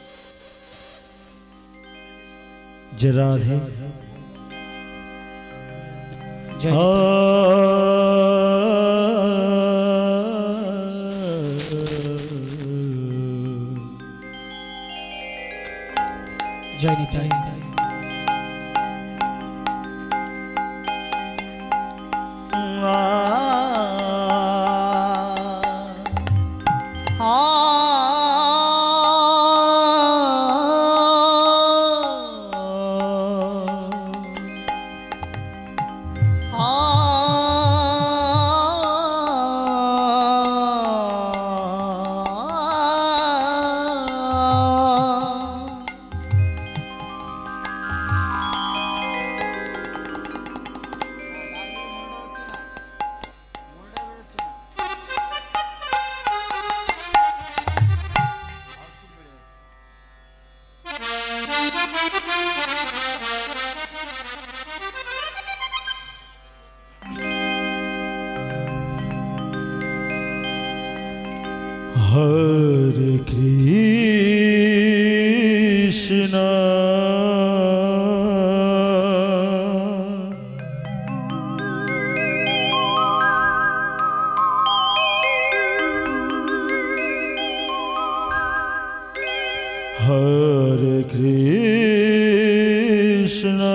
जय राधे। जय जय निताई। हरे कृष्णा हरे कृष्णा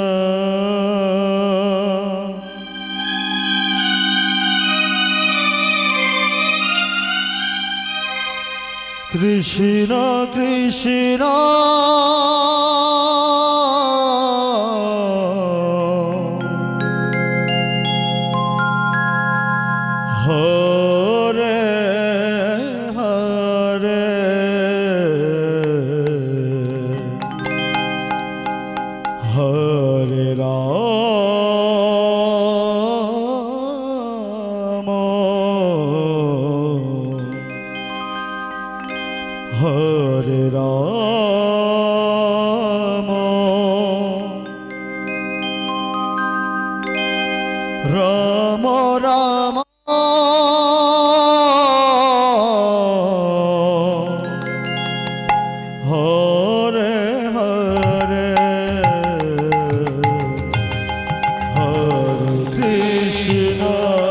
कृष्णा कृष्णा हरे हरे हरे राम हरे राम राम राम हरे हरे हरे कृष्णा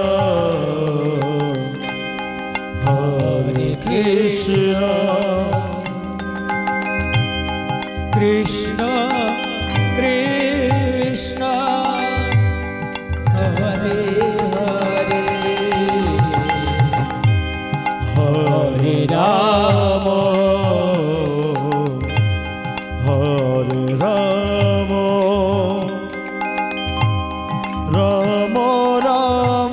हरे कृष्णा कृष्ण कृष्ण हरे हरे हरे राम हरे राम राम राम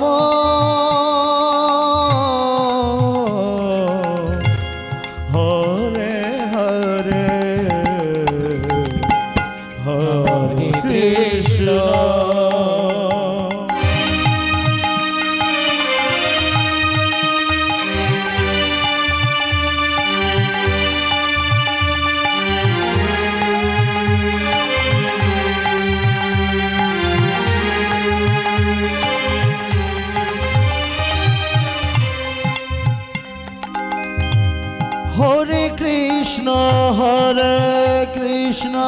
हरे हरे हरे कृष्णा हरे कृष्णा हरे Krishna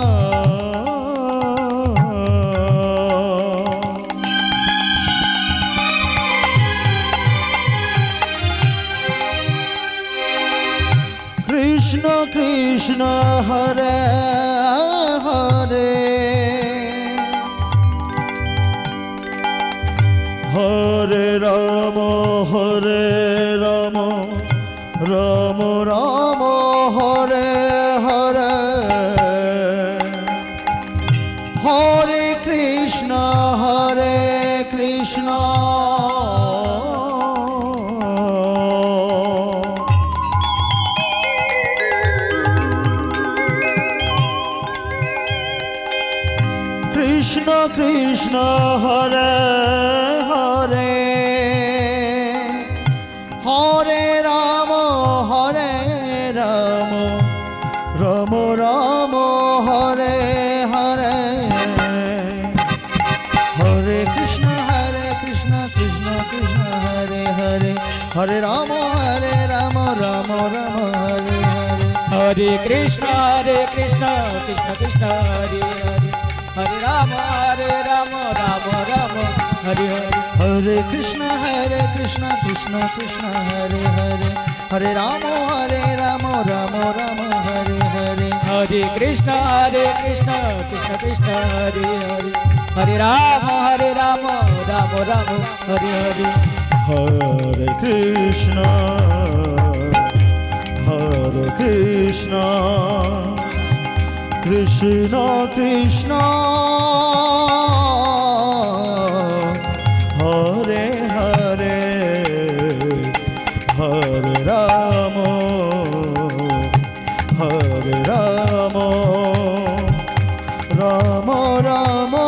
Krishna Krishna Hare Hare Hare Ram Ram Ram Ram Hare Hare Hare Krishna Krishna Krishna Hare Hare Hare Ram Ram Ram Hare Hare Hare Krishna Krishna Krishna Hare Hare Hare Ram Ram Ram Hare Hare Hare Krishna Krishna Krishna Hare Hare Hare Rama Rama Rama Hare Hare Hare Krishna Krishna Krishna Hare Hare Hare Rama Rama Rama Hare Hare Hare Krishna Krishna Krishna Hare Hare Hare Rama Rama Rama Hare Hare Hare Krishna Krishna Krishna Hare Hare Hare Rama Rama Rama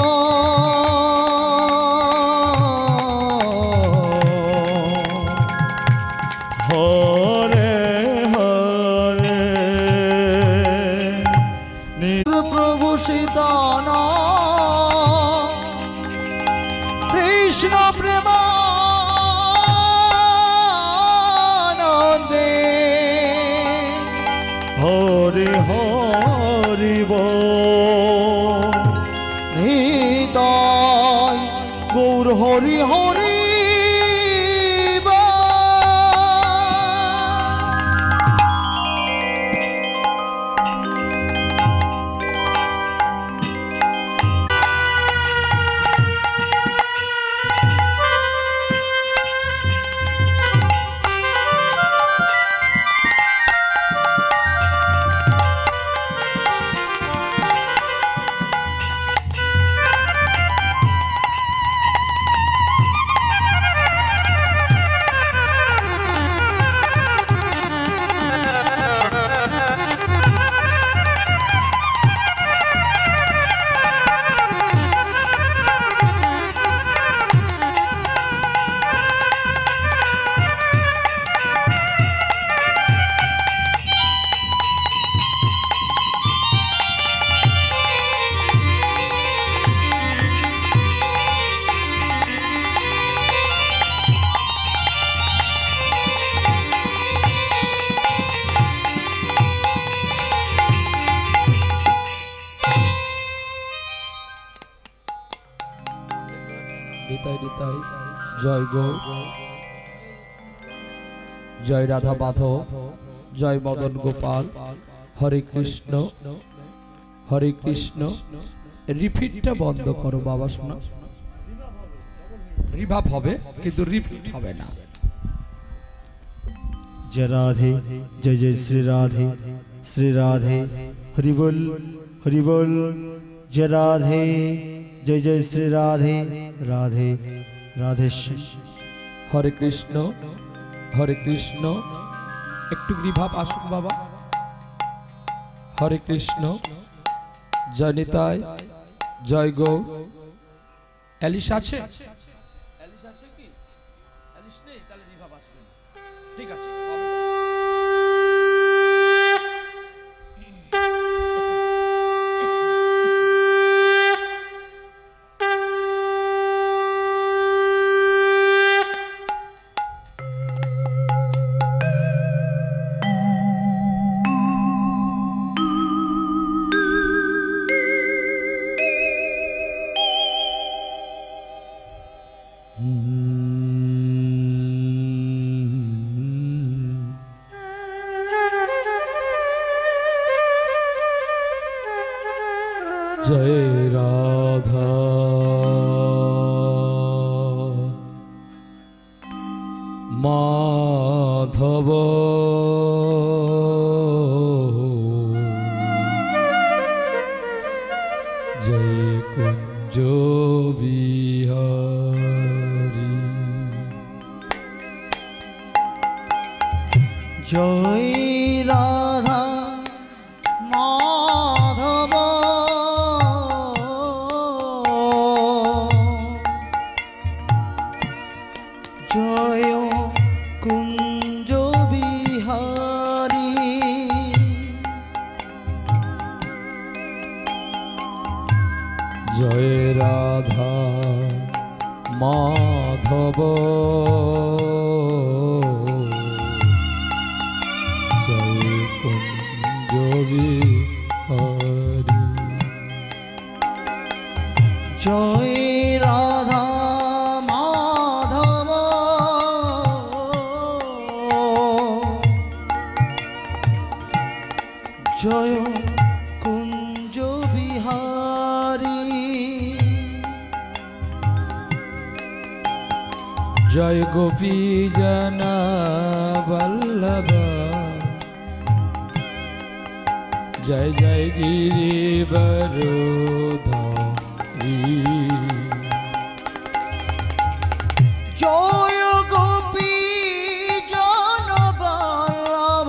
Hare Hare Nitya Prabhu Sitana Krishna Premanande Hare Hare Bol Nitai Gaur Hare Hare জয় গো জয় রাধা মাধব জয় মদন গোপাল হরে কৃষ্ণ রিপিটটা বন্ধ করো বাবা শোনা রিভাব হবে কিন্তু repeat হবে না जय राधे जय जय श्री राधे हरि बोल जय राधे जय जय श्री राधे राधे राधे हरे कृष्ण একটু রিভাব আসুন বাবা हरे कृष्ण जय निताय जय गौ এলিশ আছে কি এলিশ নেই তাহলে রিভাব আসবে না ঠিক আছে जय राधा माधव जय कुंज बिहारी जय राधा माधव जय कुंज बिहारी जय राधा माधव जय कुंज গিরি হরি। জয় রাধা মাধব জয় কুঞ্জ বিহারী। জয় গোপী জনা বল্লভ জয় জয় গিরিবরধারী। জয় গোপী জন বল্লভ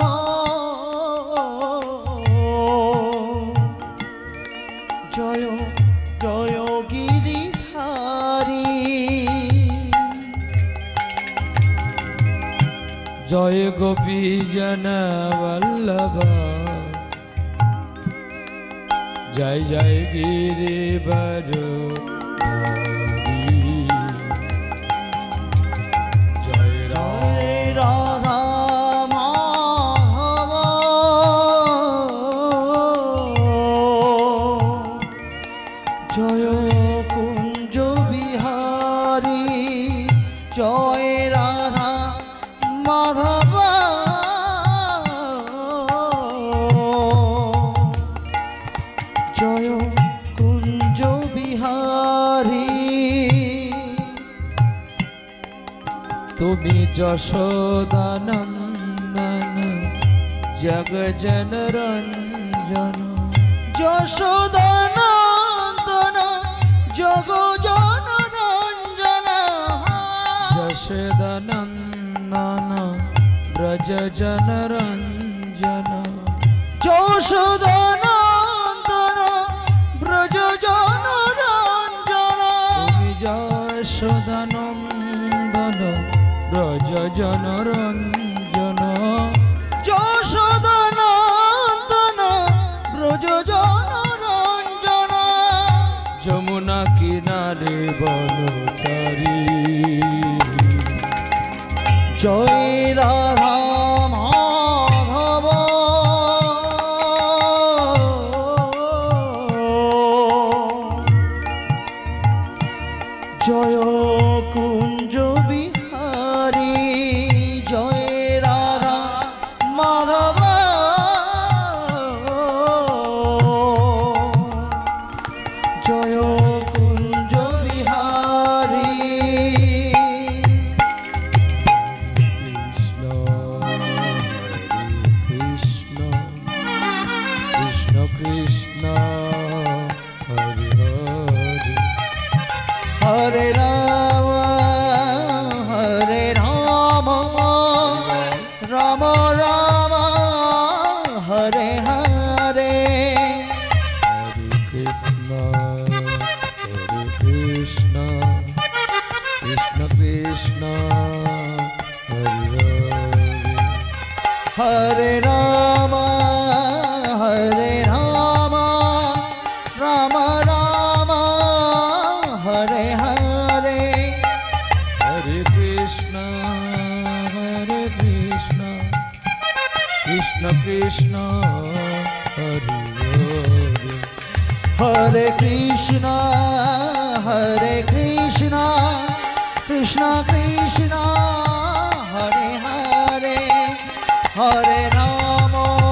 জয় জয় গিরিধারী। জয় গোপী জন বল্লভ জয় জয় গিরিবরধারী। জয় জয় রাধা মাধব জয় কুঞ্জ বিহারী। জয় রাধা মাধব জয় কুঞ্জ বিহারী। তুমি যশোদানন্দন জগজন রঞ্জন। যশোদানন্দন জগজন রঞ্জন। যশোদানন্দন ব্রজজন রঞ্জন। যশোদানন্দন ব্রজজন রঞ্জন। তুমি যশোদানন্দন ব্রজজন রঞ্জন। যশোদানন্দন ব্রজজন রঞ্জন। যমুনা কিনারে বনচারী। জয় রাধা মাধব জয় কুঞ্জ বিহারী। জয় রাধা মাধব জয় কুঞ্জ বিহারী। কৃষ্ণ কৃষ্ণ কৃষ্ণ কৃষ্ণ হরি হরি। হরে রাম রাম রাম হরে হরে। হরে কৃষ্ণ কৃষ্ণ কৃষ্ণ হরি হরি। হরে রাম রাম রাম হরে হরে। হরে কৃষ্ণ কৃষ্ণ কৃষ্ণ হরি হরি। হরে কৃষ্ণ কৃষ্ণ কৃষ্ণ হরে হরে। হরে রাম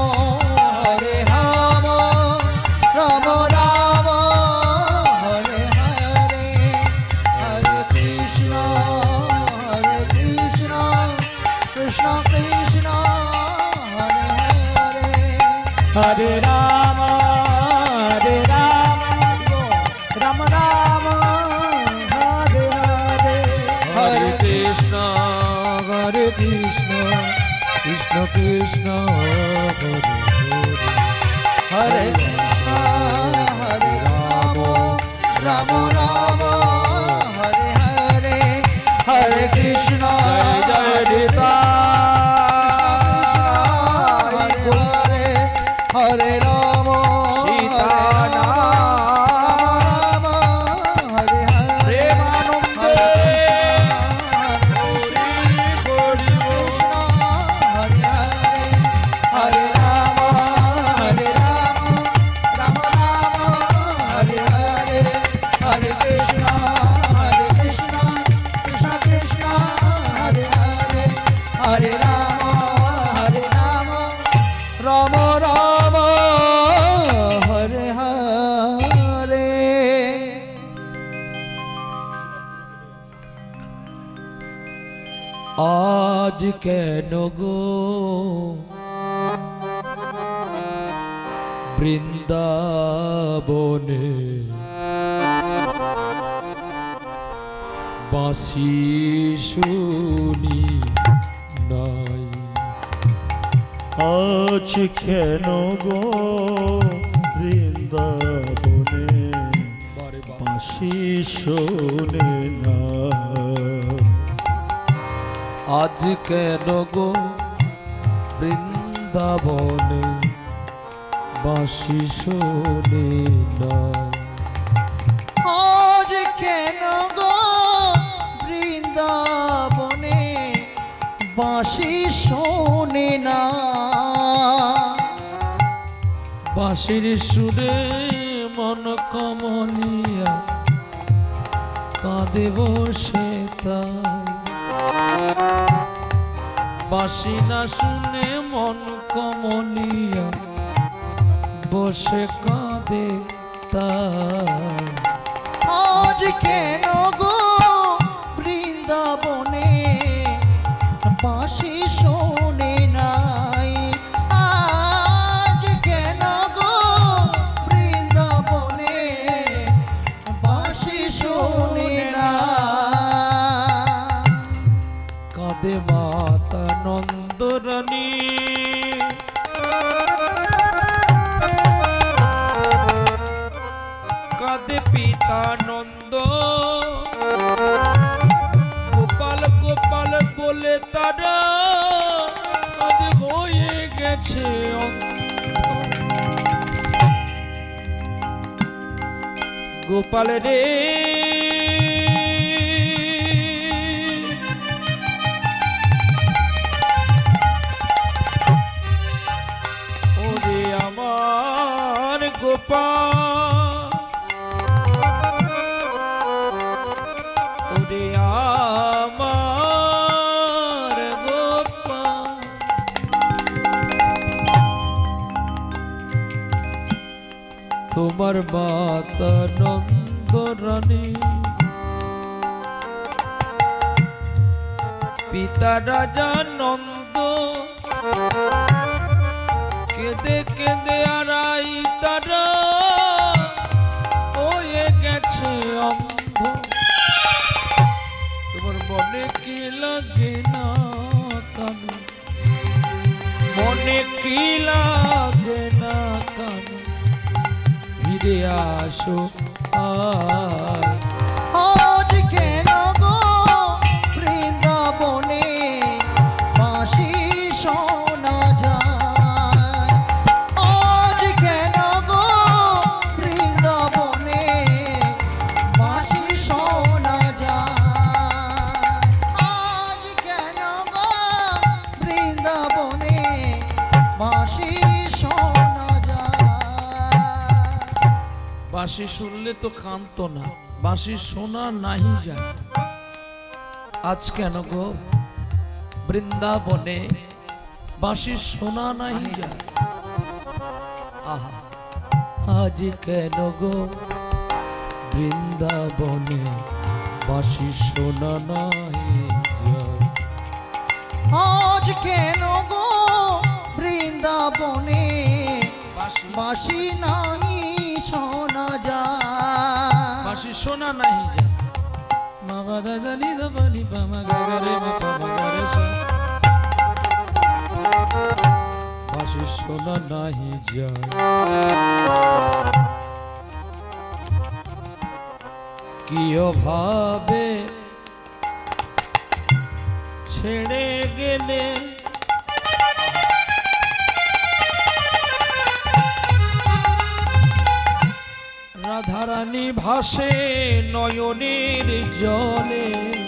রাম রাম হরে হরে। হরে কৃষ্ণ কৃষ্ণ কৃষ্ণ হরে হরে। হরে রাম রাম রাম হরে হরে। হরে কৃষ্ণ কৃষ্ণ কৃষ্ণ হরি হরি। হরে কৃষ্ণ হরে রাম রাম হরে হরে। হরে কৃষ্ণ জয় গীতা হরে হরে। হরে রাম সীতা রাম হরে হরে। প্রেমানন্দে হরে রাম হরে রাম রাম রাম হরে হরে আজ কেন গো বৃন্দাবনে বাঁশি শুনি নাই? আজ কেন গো বৃন্দাবনে বাঁশি শোনে না? আজ কেন গো বৃন্দাবনে বাঁশি শোনে না? আজ কেন গো বৃন্দাবনে বাঁশি শোনে না? বাঁশির সুরে মন কমলিয়া কাঁদে বসে তাই। বাঁশি না শুনে মন কমলিয়া বসে কাঁদে তাই। আজ কেন গো বৃন্দাবনে বাঁশি শোনে নাই? আজ কেন গো বৃন্দাবনে বাঁশি শোনে না? কাঁদে মাতা নন্দরানী কাঁদে পিতা নন্দ গোপাল গোপাল বলে তারা আজ হয়ে গেছে গোপাল রে ওরে আমার গোপাল ওরে আমার গোপাল তোমার মাতা নন্দরানী পিতা রাজা নন্দ কেঁদে কেঁদে আড়াই তারা হয়ে গেছে অন্ধ। তোমার মনে কি লাগে না কান? মনে কি লাগে না কান? ফিরে আসো আয়। আজ কেন গো বৃন্দাবনে বাঁশি শোনা যায়? আজ কেন গো বৃন্দাবনে বাঁশি শোনা যায়? আজ কেন গো বৃন্দাবনে বাঁশি শোনা যায়? বাঁশি শুনলে তো কাঁদতো না, বাঁশি শোনা নাহি যায়। আজ কেন গো বৃন্দাবনে বাঁশি শোনা নাহি যায়? আহা, আজ কেন গো বৃন্দাবনে বাঁশি শোনা নাহি যায়? আজ কেন গো বৃন্দাবনে বাঁশি বাঁশি নাহি শোনা যায়? বাঁশি শোনা নাহি যায়। মা বাদা জানি দা বানি পামা গারে মা পামা গারে সা। বাঁশি শোনা নাহি যায়। কি অভাবে ছেড়ে গেলে রাধারানী ভাসে নয়নের জলে।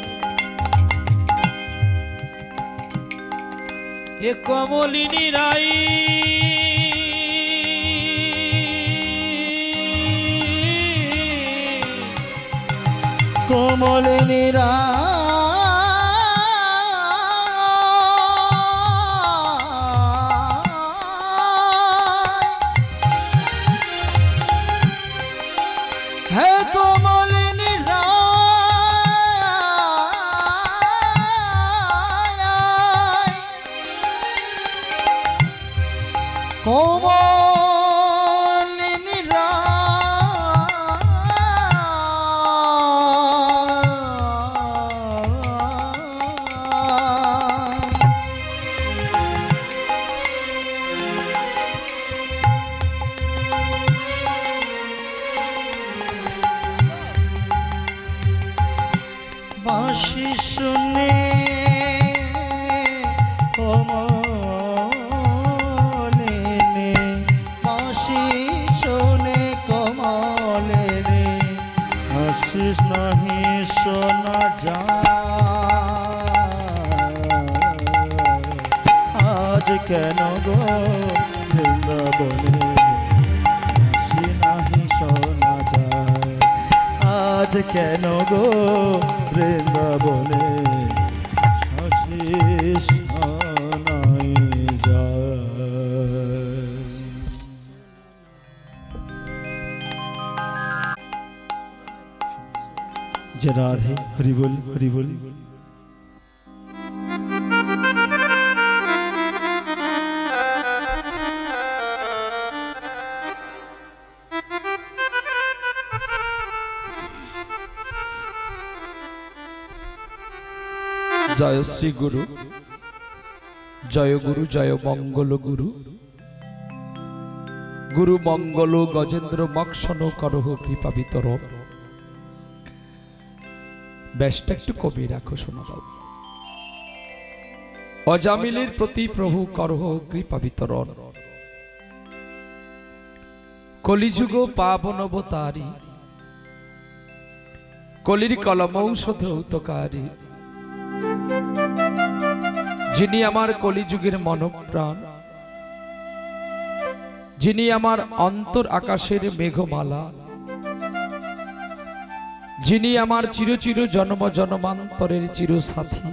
এ কমলিনী রাই কমলিনী কোমলিনী বাঁশি শুনে কমলিনী, বাঁশি শোনে কমলিনী আশিস নাহি শোনা যায়, আজ কেন গো বৃন্দাবনে হাসি নাহি শোনা যায়, আজ কেন গো বৃন্দাবনে হাসি শোনাই যায়। যে রাধে হরিবল হরিবল। জয় শ্রী গুরু, জয় গুরু, জয় মঙ্গল গুরু। গুরু মঙ্গল গজেন্দ্র মক্ষণ করহ কৃপা বিতরণ। বেশটা একটু কবি রাখো শোনা বাবু। অজামিলের প্রতি প্রভু করহ কৃপা বিতরণ। কলিযুগ পাবন অবতারী, কলির কলম ঔষধ উতকারী। যিনি আমার কলিযুগের মনপ্রাণ, যিনি আমার অন্তর আকাশের মেঘমালা, যিনি আমার চিরচির জন্ম জন্মান্তরের চির সাথী,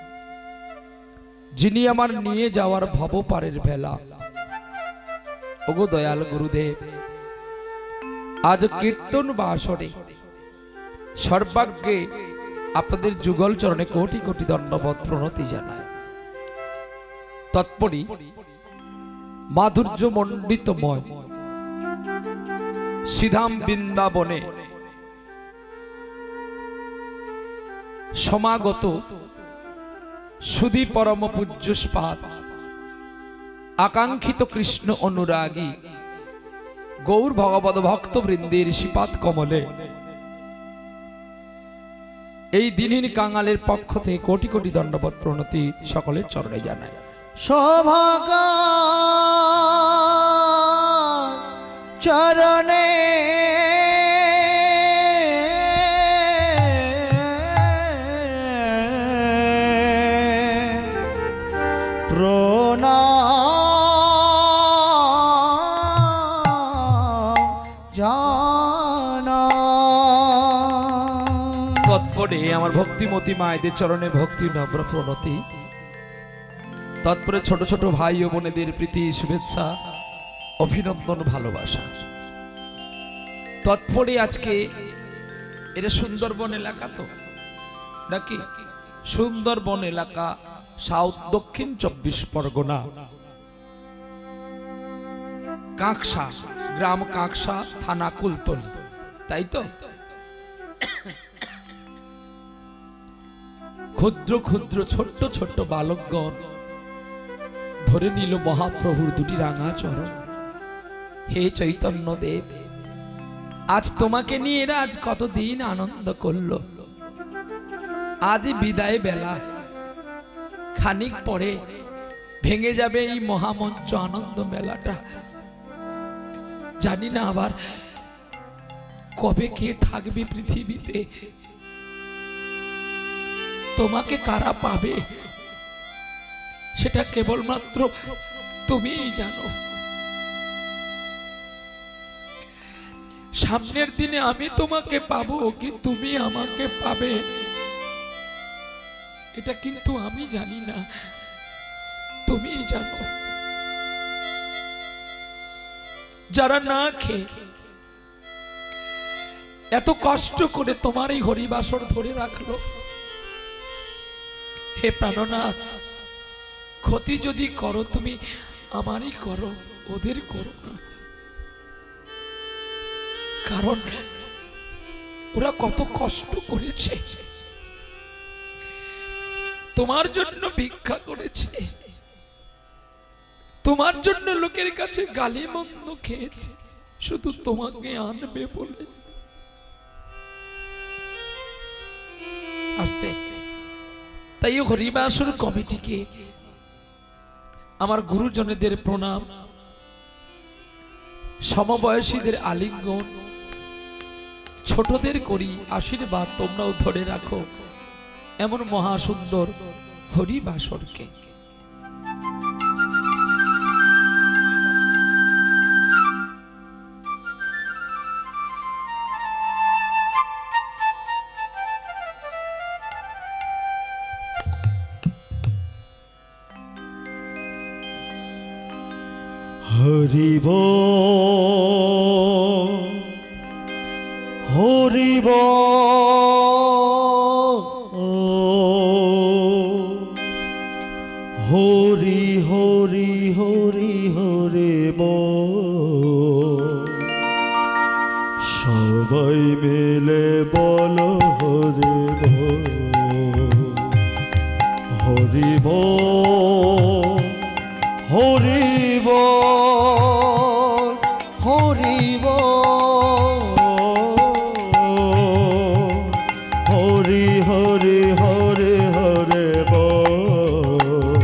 যিনি আমার নিয়ে যাওয়ার ভবপারের ভেলা। ওগো দয়াল গুরুদেব, আজ কীর্তন বা আসরে সর্বাগ্যে আপনাদের যুগল চরণে কোটি কোটি দণ্ডবত প্রণতি জানায়। তৎপরি মাধুর্য মণ্ডিতময় সিধাম বৃন্দাবনে সমাগত সুধী পরম পূজ্যস্পাদ আকাঙ্ক্ষিত কৃষ্ণ অনুরাগী গৌর ভগবত ভক্তবৃন্দের শ্রীপাদ কমলে এই দিনহীন কাঙালের পক্ষ থেকে কোটি কোটি দণ্ডবত প্রণতি সকলের চরণে জানায়। সৌভাগ্য চরণে প্রণাম জানাই। তৎপরে আমার ভক্তিমতী মায়েদের চরণে ভক্তি নম্র প্রণতি। তৎপরে ছোট ছোট ভাই ও বোনেদের প্রীতি শুভেচ্ছা অভিনন্দন ভালোবাসা। তৎপরে আজকে এটা সুন্দরবন এলাকা তো নাকি? সুন্দরবন এলাকা, সাউথ দক্ষিণ 24 পরগনা, কাঁকসা গ্রাম, কাঁকসা থানা কুলতলি, তাই তো? ক্ষুদ্র ক্ষুদ্র ছোট্ট ছোট্ট বালকগণ ধরে নিল মহাপ্রভুর দুটি রাঙা চরণ। হে চৈতন্য দেব, আজ তোমাকে নিয়ে এরা আজ কতদিন আনন্দ করলো, আজ বিদায় বেলা, খানিক পরে ভেঙে যাবে এই মহামঞ্চ আনন্দ মেলাটা। জানি না আবার কবে কে থাকবে পৃথিবীতে, তোমাকে কারা পাবে সেটা কেবলমাত্র তুমিই জানো। সামনের দিনে আমি তোমাকে পাবো কি তুমি আমাকে পাবে এটা কিন্তু আমি জানি না, তুমিই জানো। যারা না খেয়ে এত কষ্ট করে তোমার এই হরিবাসর ধরে রাখলো, হে প্রাণনাথ, ক্ষতি যদি করো তুমি আমারই করো, ওদের করো না, কারণ ওরা কত কষ্ট করেছে, তোমার জন্য ভিক্ষা করেছে, তোমার জন্য লোকের কাছে গালি মন্দ খেয়েছে, শুধু তোমাকে আনবে বলে। আস্তে তাই হরিবাসর কমিটিকে আমার গুরুজনেদের প্রণাম, সমবয়সীদের আলিঙ্গন, ছোটদের করি আশীর্বাদ, তোমরাও ধরে রাখো এমন মহাসুন্দর হরিবাসরকে। হরি বল হরি বল হরি হরি হরি হরি বল, সবাই মিলে বলো হরি বল হরি বল হরি বল হরি বল হরি হরি হরি হরি বল,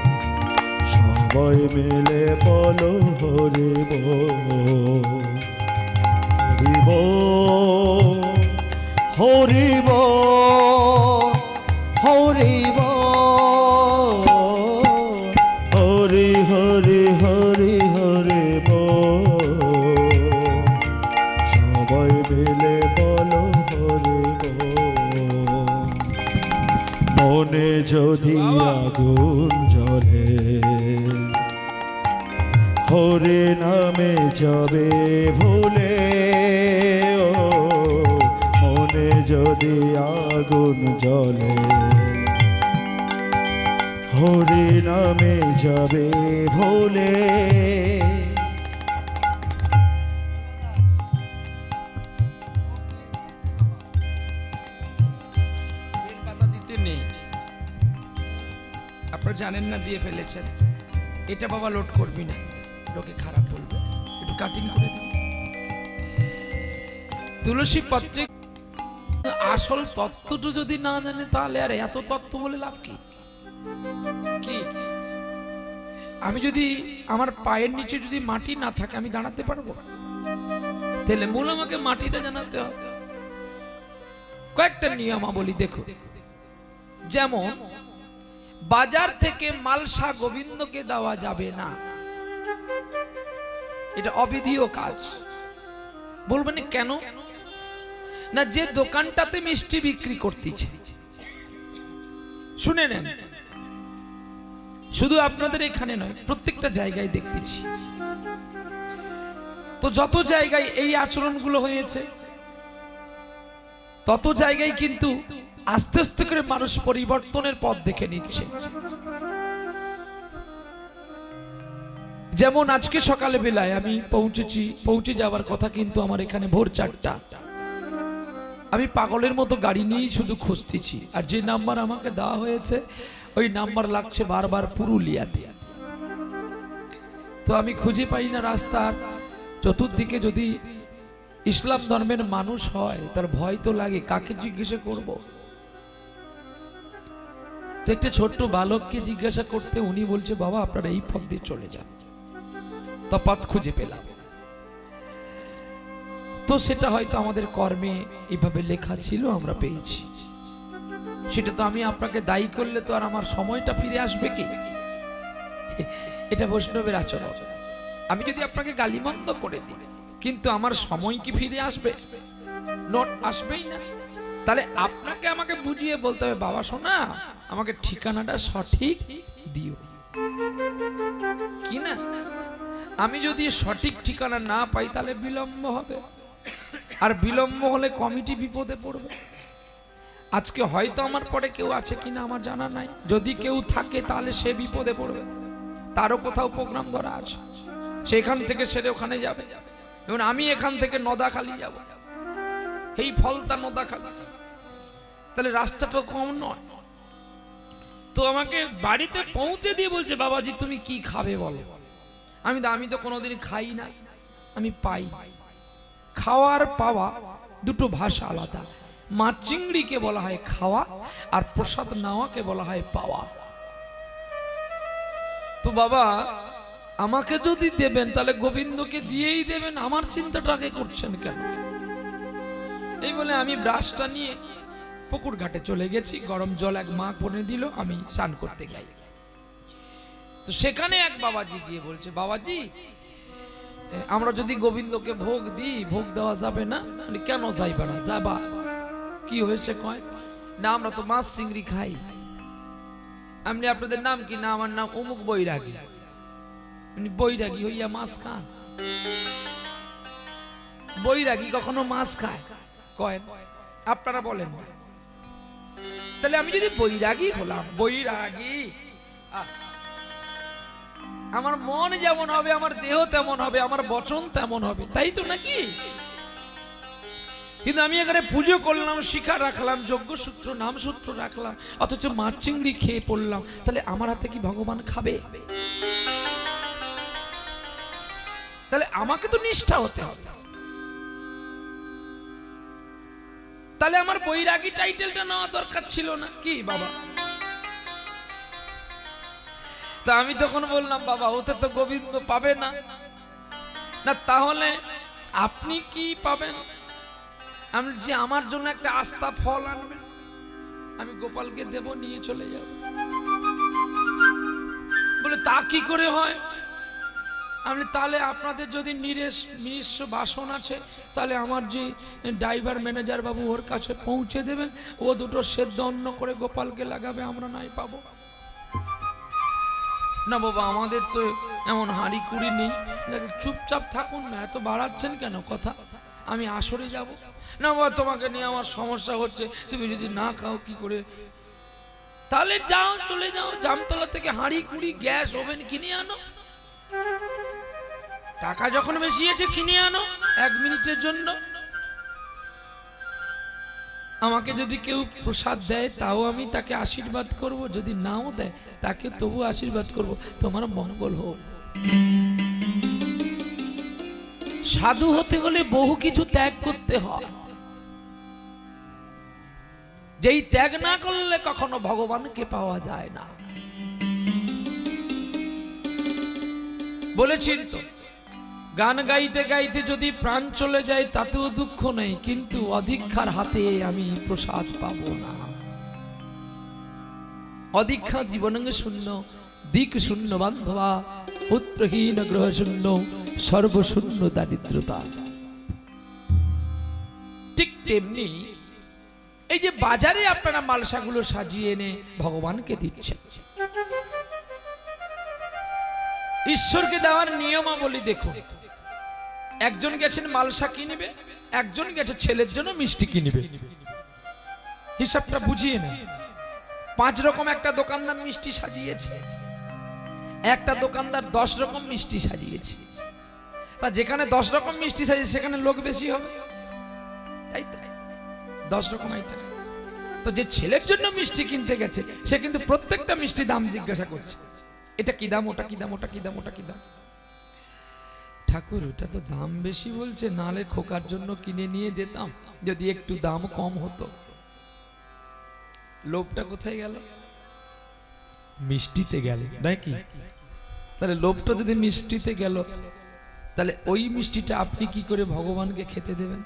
সবাই মিলে বলো হরি বল হরি বল হরি বল হরি বল হরি হরি হরি হরি বল, সবাই মিলে বলো হরি বল। মনে যদি আগুন জ্বলে হরি নামে যাবে ভুলে, ও মনে যদি আগুন জ্বলে হরি নামে যাবে ভুলে। পাতা দিতে নেই, আপনারা জানেন না, দিয়ে ফেলেছেন। এটা বাবা লোড করবি না, লোকে খারাপ বলবে, একটু কাটিং করে দিন। তুলসী পত্রে আসল তত্ত্বটা যদি না জানে তাহলে আর এত তত্ত্ব বলে লাভ কি? কি আমি যদি আমার পায়ের নিচে যদি মাটি না থাকে আমি দাঁড়াতে পারবো? তাহলে মূল আমাকে মাটিটা জানাতে হবে। কয়েকটা নিয়মাবলী দেখো, যেমন বাজার থেকে মালসা গোবিন্দকে দেওয়া যাবে না, এটা অবিধিও কাজ। বলবেন কেন? না, যে দোকানটাতে মিষ্টি বিক্রি করতেছে, শুনে নেন, শুধু আপনাদের এখানে নয়, প্রত্যেকটা জায়গায় দেখতেছি, তো যত জায়গায় এই আচরণগুলো হয়েছে তত জায়গায় কিন্তু আস্তে আস্তে করে মানুষ পরিবর্তনের পথ দেখে নিচ্ছে। যেমন আজকে সকালে বেলায় আমি পৌঁছে যাওয়ার কথা, কিন্তু আমার এখানে ভোর 4টা, আমি পাগলের মতো গাড়ি নিয়েই শুধু খুঁজতেছি, আর যে নাম্বার আমাকে দেওয়া হয়েছে ওই নাম্বার লাগছে বারবার পুরুলিয়াতে। তো আমি খুঁজে পাই না রাস্তার চতুর্দিকে। যদি ইসলাম ধর্মের মানুষ হয় তার ভয় তো লাগে, কাকে জিজ্ঞাসা করব? তো একটা ছোট্ট বালককে জিজ্ঞাসা করতে উনি বলছে, বাবা আপনারা এই পথ দিয়ে চলে যান। তো পথ খুঁজে পেলাম। তো সেটা হয়তো আমাদের কর্মে এইভাবে লেখা ছিল, আমরা পেয়েছি। সেটা তো আমি আপনাকে দায়ী করলে তো আর আমার সময়টা ফিরে আসবে কি? এটা বৈষ্ণবের আচরণ। আমি যদি আপনাকে গালিমন্দ করে দিই, কিন্তু আমার সময় কি ফিরে আসবে? নোট আসবেই না। তাহলে আপনাকে আমাকে বুঝিয়ে বলতে হবে, বাবা শোনা আমাকে ঠিকানাটা সঠিক দিও, কি না? আমি যদি সঠিক ঠিকানা না পাই তাহলে বিলম্ব হবে, আর বিলম্ব হলে কমিটি বিপদে পড়বে। আজকে হয়তো আমার পরে কেউ আছে কিনা আমার জানা নাই, যদি কেউ থাকে তাহলে সে বিপদে পড়বে, তারও কোথাও প্রোগ্রাম ধরা আছে। সেখান থেকে সেরে ওখানে যাবে, এবং আমি এখান থেকে নদাখালি যাব, এই ফলতা নদাখালি, তাহলে রাস্তাটা কম নয়। তো আমাকে বাড়িতে পৌঁছে দিয়ে বলছে, বাবাজি তুমি কি খাবে বলো। আমি তো কোনোদিন খাই না, আমি পাই। খাওয়ার পাওয়া দুটো ভাষা আলাদা। মাছ চিংড়িকে বলা হয় খাওয়া, আর প্রসাদ নেওয়াকে বলা হয় পাওয়া। তো বাবা আমাকে যদি দেবেন তাহলে গোবিন্দকে দিয়েই দেবেন, আমার চিন্তাটাকে করছেন কেন? এই বলে আমি ব্রাশটা নিয়ে পুকুর ঘাটে চলে গেছি। গরম জল এক মা করে দিল, আমি স্নান করতে যাই। তো সেখানে এক বাবাজি গিয়ে বলছে, বাবাজি আমরা যদি গোবিন্দকে ভোগ দিই, ভোগ দেওয়া যাবে না? কেন যাইবা না? যাবা। কি হয়েছে কয়, না আমরা তো মাছ চিংড়ি খাই। আপনি আপনাদের নাম কি? না আমার নাম অমুক বৈরাগী। বৈরাগী হইয়া মাছ খান? বৈরাগী কখনো মাছ খায়? কয় আপনারা বলেন না। তাহলে আমি যদি বৈরাগী হলাম, বৈরাগী, আমার মন যেমন হবে, আমার দেহ তেমন হবে, আমার বচন তেমন হবে, তাই তো নাকি? কিন্তু আমি এখানে পুজো করলাম, শিখা রাখলাম, যজ্ঞ সূত্র নাম সূত্র রাখলাম, অথচ মাছ চিংড়ি খেয়ে পড়লাম, তাহলে আমার হাতে কি ভগবান খাবে? তাহলে আমাকে তো নিষ্ঠা হতে হবে। তাহলে আমার বৈরাগী টাইটেলটা নেওয়া দরকার ছিল না কি বাবা? তা আমি তখন বললাম, বাবা ওতে তো গোবিন্দ পাবে না। না তাহলে আপনি কি পাবেন? আমি যে আমার জন্য একটা আস্থা ফল আনবেন, আমি গোপালকে দেব, নিয়ে চলে যাব। বলে তা কি করে হয়? আমি তাহলে আপনাদের যদি নিজস্ব বাসন আছে, তাহলে আমার যে ড্রাইভার ম্যানেজার বাবু ওর কাছে পৌঁছে দেবেন, ও দুটো সেদ্ধ অন্ন করে গোপালকে লাগাবে, আমরা নাই পাবো। না বাবা আমাদের তো এমন হাঁড়ি কুড়ি নেই। চুপচাপ থাকুন না, এত বাড়াচ্ছেন কেন কথা? আমি আসরে যাব না। বাবা তোমাকে নিয়ে আমার সমস্যা হচ্ছে, তুমি যদি না খাও কি করে? তাহলে যাও, চলে যাও জামতলা থেকে হাঁড়ি কুড়ি গ্যাস ওভেন কিনে আনো। টাকা যখন বেশি আছে কিনে আনো 1 মিনিটের জন্য। আমাকে যদি কেউ প্রসাদ দেয় তাও আমি তাকে আশীর্বাদ করব, যদি নাও দেয় তাকে তবু আশীর্বাদ করব, তোমার মঙ্গল হোক। সাধু হতে হলে বহু কিছু ত্যাগ করতে হয়, যেই ত্যাগ না করলে কখনো ভগবানকে পাওয়া যায় না। বলেছেন তো, গান গাইতে গাইতে যদি প্রাণ চলে যায় তাতেও দুঃখ নেই, কিন্তু অধিক্ষার হাতে আমি প্রসাদ পাবো না। অধিক্ষা জীবনঙ্গ শূন্য, দিক শূন্য বান্ধবা, পুত্রহীন গ্রহ শূন্য, সর্বশূন্য দারিদ্রতা। ঠিক তেমনি এই যে বাজারে আপনারা মালসাগুলো সাজিয়ে এনে ভগবানকে দিচ্ছেন, ঈশ্বরকে দেওয়ার নিয়মাবলী দেখুন। একজন গেছেন মালসা কিনবে, একজন গেছে ছেলের জন্য মিষ্টি কিনবে। হিসাবটা বুঝিয়ে নেন। 5 রকম একটা দোকানদার মিষ্টি সাজিয়েছে, একটা দোকানদার 10 রকম মিষ্টি সাজিয়েছে। তা যেখানে 10 রকম মিষ্টি সাজিয়েছে সেখানে লোক বেশি হবে, তাই তো? 10 রকম আইটেম। তো যে ছেলের জন্য মিষ্টি কিনতে গেছে সে কিন্তু প্রত্যেকটা মিষ্টি দাম জিজ্ঞাসা করছে, এটা কি দাম, ওটা কি দাম, ওটা কি দাম, ওটা কি দাম। ঠাকুর ওটা তো দাম বেশি বলছে, নালে খোকার জন্য কিনে নিয়ে যেতাম, যদি একটু দাম কম হতো। লোভটা কোথায় গেল? মিষ্টিতে গেল নাকি? তাহলে লোভটা যদি মিষ্টিতে গেল, তাহলে ওই মিষ্টিটা আপনি কি করে ভগবানকে খেতে দেবেন?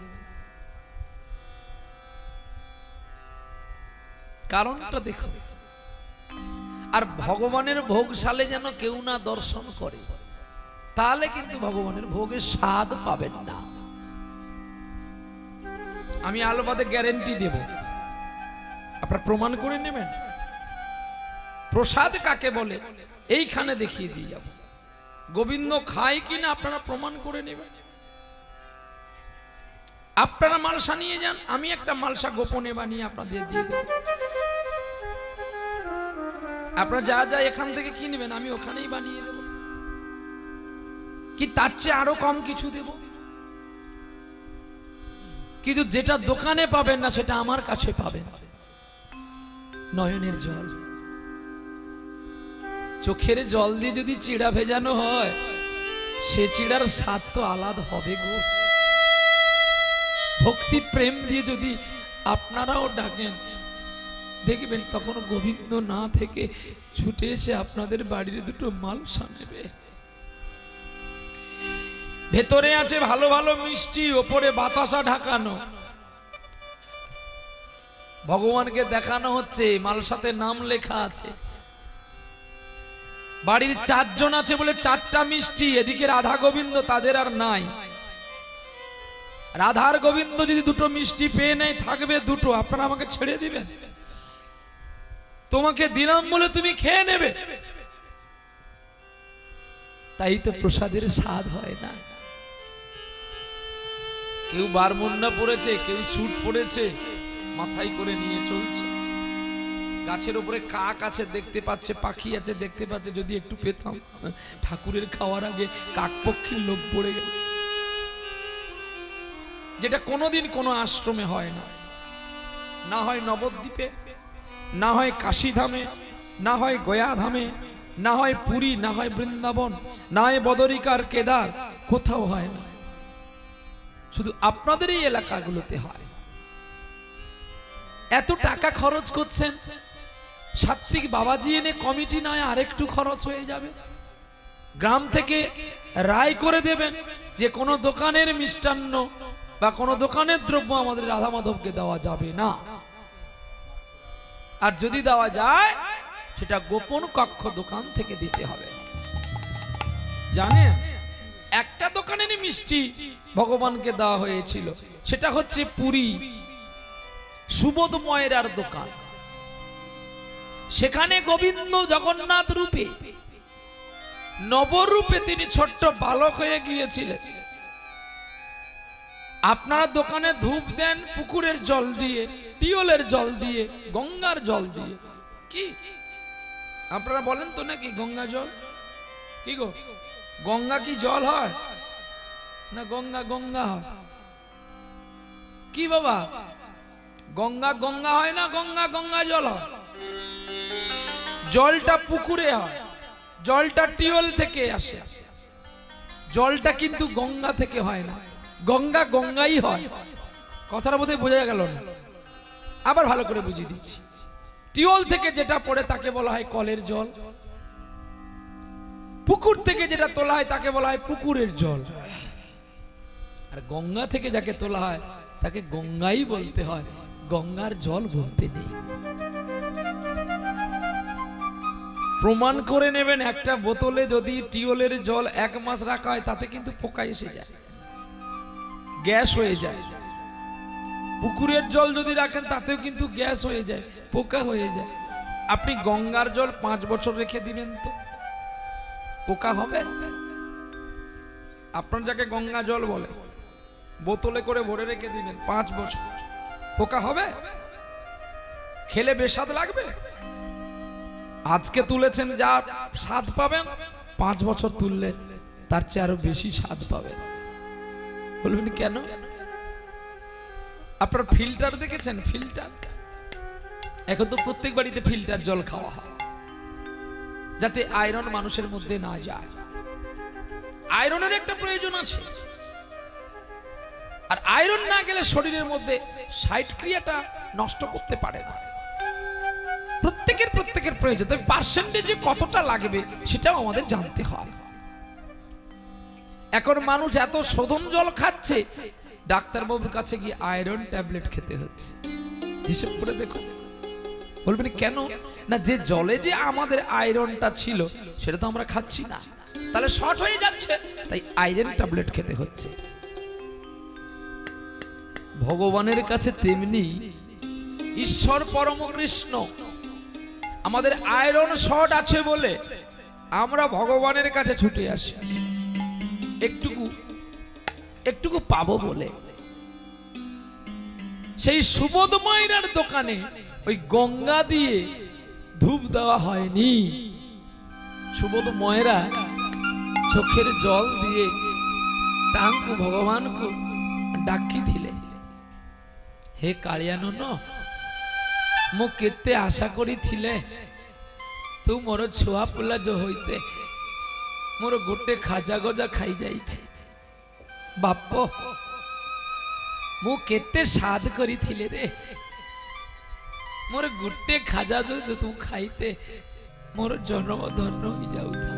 কারণটা দেখুন। আর ভগবানের ভোগশালে যেন কেউ না দর্শন করে, তাহলে কিন্তু ভগবানের ভোগের স্বাদ পাবেন না। আমি আলোবাদে গ্যারেন্টি দেব, আপনারা প্রমাণ করে নেবেন। প্রসাদ কাকে বলে এইখানে দেখিয়ে দিয়ে যাব। গোবিন্দ খায় কিনা আপনারা প্রমাণ করে নেবেন। আপনারা মালসা নিয়ে যান, আমি একটা মালসা গোপনে বানিয়ে আপনাদের দিয়ে দেব। আপনারা যা যা এখান থেকে কিনবেন আমি ওখানেই বানিয়ে দেব। কি তার চেয়ে আরো কম কিছু দেব? কিন্তু যেটা দোকানে পাবেন না সেটা আমার কাছে পাবেন। নয়নের জল, চোখের জল দিয়ে যদি চিড়া ভেজানো হয়, সে চিড়ার স্বাদ তো আলাদা হবে গো। ভক্তি প্রেম দিয়ে যদি আপনারাও ডাকেন, দেখবেন তখন গোবিন্দ না থেকে ছুটে এসে আপনাদের বাড়ির দুটো মালসা নেবে। ভেতরে আছে ভালো ভালো মিষ্টি, ওপরে বাতাসা ঢাকানো। ভগবানকে দেখানো হচ্ছে, মালসাতে নাম লেখা আছে। বাড়ির 4 জন আছে বলে 4টা মিষ্টি। এদিকে রাধা গোবিন্দ তাদের আর নাই। রাধার গোবিন্দ যদি দুটো মিষ্টি পেয়ে নেয়, থাকবে দুটো। আপনারা আমাকে ছেড়ে দিবেন? তোমাকে দিলাম বলে তুমি খেয়ে নেবে? তাই তো প্রসাদের স্বাদ হয় না। কেউ বারমুন্ডা পড়েছে, কেউ স্যুট পড়েছে, মাথায় করে নিয়ে চলছে। গাছের উপরে কাক আছে দেখতে পাচ্ছে, পাখি আছে দেখতে পাচ্ছে। যদি একটু পেতাম, ঠাকুরের খাওয়ার আগে কাক পক্ষীর লোভ পড়ে গেল, যেটা কোনোদিন কোনো আশ্রমে হয় না। না হয় নবদ্বীপে, না হয় কাশীধামে, না হয় গয়াধামে, না হয় পুরী, না হয় বৃন্দাবন, না হয় বদরিকার কেদার, কোথাও হয় না। শুধু আপনাদের এই এলাকাগুলোতে হয়। এত টাকা খরচ করছেন, সাত্বিক বাবাজি এনে কমিটি নয় আরেকটু খরচ হয়ে যাবে। গ্রাম থেকে রায় করে দেবেন যে কোনো দোকানের মিষ্টান্ন বা কোনো দোকানের দ্রব্য আমাদের রাধা মাধবকে দেওয়া যাবে না। আর যদি দেওয়া যায়, সেটা গোপন কক্ষ দোকান থেকে দিতে হবে। জানেন, একটা দোকানের মিষ্টি ভগবানকে দেওয়া হয়েছিল, সেটা হচ্ছে পুরী সুবোধ ময়রার দোকান। সেখানে গোবিন্দ জগন্নাথ রূপে, নবরূপে তিনি ছোট্ট বালক হয়ে গিয়েছিলেন। আপনারা দোকানে ধূপ দেন পুকুরের জল দিয়ে, টিউলের জল দিয়ে, গঙ্গার জল দিয়ে। কি আপনারা বলেন তো নাকি গঙ্গা জল? কি গো, গঙ্গা কি জল হয় না? গঙ্গা গঙ্গা হয় কি বাবা? গঙ্গা গঙ্গা হয় না, গঙ্গা গঙ্গা জল হয়। জলটা পুকুরে হয়, জলটা টিউল থেকে আসে। জলটা কিন্তু গঙ্গা থেকে হয় না, গঙ্গা গঙ্গাই হয়। কথাটা বোধহয় বোঝা গেল না, আবার ভালো করে বুঝিয়ে দিচ্ছি। টিউল থেকে যেটা পড়ে তাকে বলা হয় কলের জল, পুকুর থেকে যেটা তোলা হয় তাকে বলা হয় পুকুরের জল, আর গঙ্গা থেকে যাকে তোলা হয় তাকে গঙ্গাই বলতে হয়, গঙ্গার জল বলতে নেই। প্রমাণ করে নেবেন, একটা বোতলে যদি টিউলের জল 1 মাস রাখা হয়, তাতে কিন্তু পোকা এসে যায়, গ্যাস হয়ে যায়। পুকুরের জল যদি রাখেন, তাতেও কিন্তু গ্যাস হয়ে যায়, পোকা হয়ে যায়। আপনি গঙ্গার জল 5 বছর রেখে দিবেন তো পোকা হবে? আপনার যাকে গঙ্গা জল বলে, বোতলে করে ভরে রেখে দিবেন 5 বছর, পোকা হবে? খেলে বেস্বাদ লাগবে? আজকে তুলেছেন যা স্বাদ পাবেন, 5 বছর তুললে তার চেয়ে আরো বেশি স্বাদ পাবেন। বলবেন কেন? আপনার ফিল্টার দেখেছেন? ফিল্টার এখন তো প্রত্যেক বাড়িতে ফিল্টার জল খাওয়া হয়, যাতে আয়রন মানুষের মধ্যে না যায়। আয়রনের একটা প্রয়োজন আছে, আর আয়রন না গেলে শরীরের মধ্যে সাইড ক্রিয়াটা নষ্ট করতে পারে না। প্রত্যেকের প্রয়োজন, তবে পার্সেন্টেজে কতটা লাগবে সেটাও আমাদের জানতে হয়। এখন মানুষ এত শোধন জল খাচ্ছে, ডাক্তারবাবুর কাছে গিয়ে আয়রন ট্যাবলেট খেতে হচ্ছে। হিসেব করে দেখো। বলবেন কেন? না, যে জলে যে আমাদের আয়রনটা ছিল সেটা তো আমরা খাচ্ছি না, তাহলে শর্ট হয়ে যাচ্ছে, তাই আয়রন ট্যাবলেট খেতে হচ্ছে। ভগবানের কাছে তেমনি ঈশ্বর পরম কৃষ্ণ, আমাদের আয়রন শর্ট আছে বলে আমরা ভগবানের কাছে ছুটে আসি, একটুকু পাবো বলে। সেই সুবোধ ময়রার দোকানে ওই গঙ্গা দিয়ে ধূপ দেওয়া হয়নি। সুবোধ ময়রা চোখের জল দিয়ে তাঙ্কু ভগবানକୁ ডাকিଥିଲେ, হে কাଳିয়ানন ମୁଁ କେତେ ଆଶା କରିଥିଲେ ତୁ ମୋର ଛୁଆ ପିଲା ଯୋ ହୋଇତେ ମୋର ଗୋଟେ ଖାଜା ଗଜା ଖାଇ ଯାଇଛେ ବାପ, ମୁଁ କେତେ ସାଦ କରିଥିଲେ ରେ, ମୋର ଗୋଟେ ଖାଜା ଯୋ ତୁ ଖାଇତେ ମୋର ଜନ୍ମ ଧନ୍ୟ ହୋଇ ଯାଉଥା।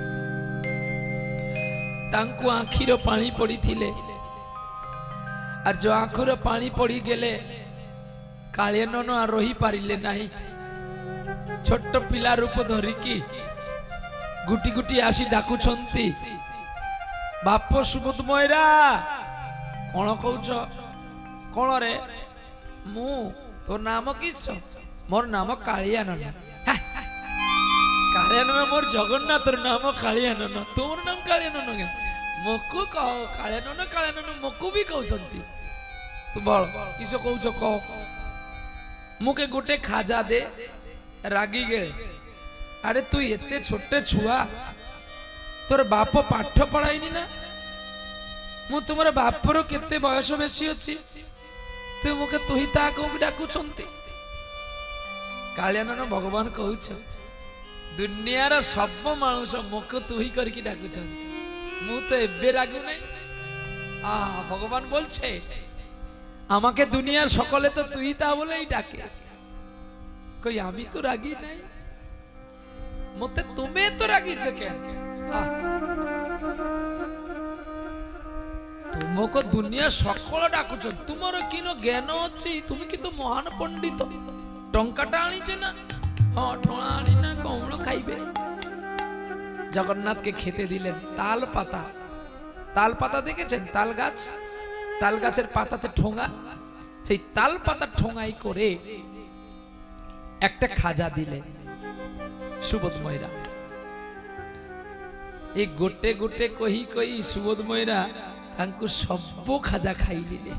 ତାଙ୍କୁ ଆଖିର ପାଣି ପଡ଼ିଥିଲେ, আর जो आँखर पानी पड़ी गेले कालियानन आ रही पारिले नहीं, छोट पिला रूप धरिकी गुटी गुटी आसी डाकुछंती, बाप सुबोध मोइरा कौन कौच कौन रे, मु तो नाम किछ, मोर नाम कालियानन। कालियानन मोर जगन्नाथ नाम कालियानन, तोर नाम कालियानन के मकु कह कालियानन कालियानन मकु भी कहउछंती, तू बोल किस कहउछ कह, मुके गोटे खाजा दे, रागी गेले अरे तू एते छोटे छुआ तोर बाप पाठ पढ़ाइनी ना, मु तुमर बापर केते बयस बेसी अछि तू मुके तुही ता को डाकुछंती। कालियानन भगवान कहउछ दुनियार सब मानुष मुके तुही करके डाकुछंती, मु तो एबे रागु नहीं। भगवान बोलछे আমাকে দুনিয়ার সকলে তো তুই তা বলেই ডাকে, কই আমি তো রাগি নাই, মতে তুমি তো রাগিছে কেন? তোমাকে দুনিয়া সকল ডাকুছ, তোমার কিনো জ্ঞান আছে, তুমি কিন্তু মহান পণ্ডিত, টঙ্কাটা আনিছে না, হ্যাঁ টোনা আনি না কমল খাইবে। জগন্নাথকে খেতে দিলেন তাল পাতা, তাল পাতা দেখেছেন তাল গাছ, তাল গাছের পাতাতে ঠোঙা, সেই তাল পাতা ঠোঙাই করে একটা খাজা দিলে সুবোধ ময়রা। এই গোটে গোটে কহি কহি সুবোধ ময়রা তাঙ্কু সব খাজা খাইলিলে।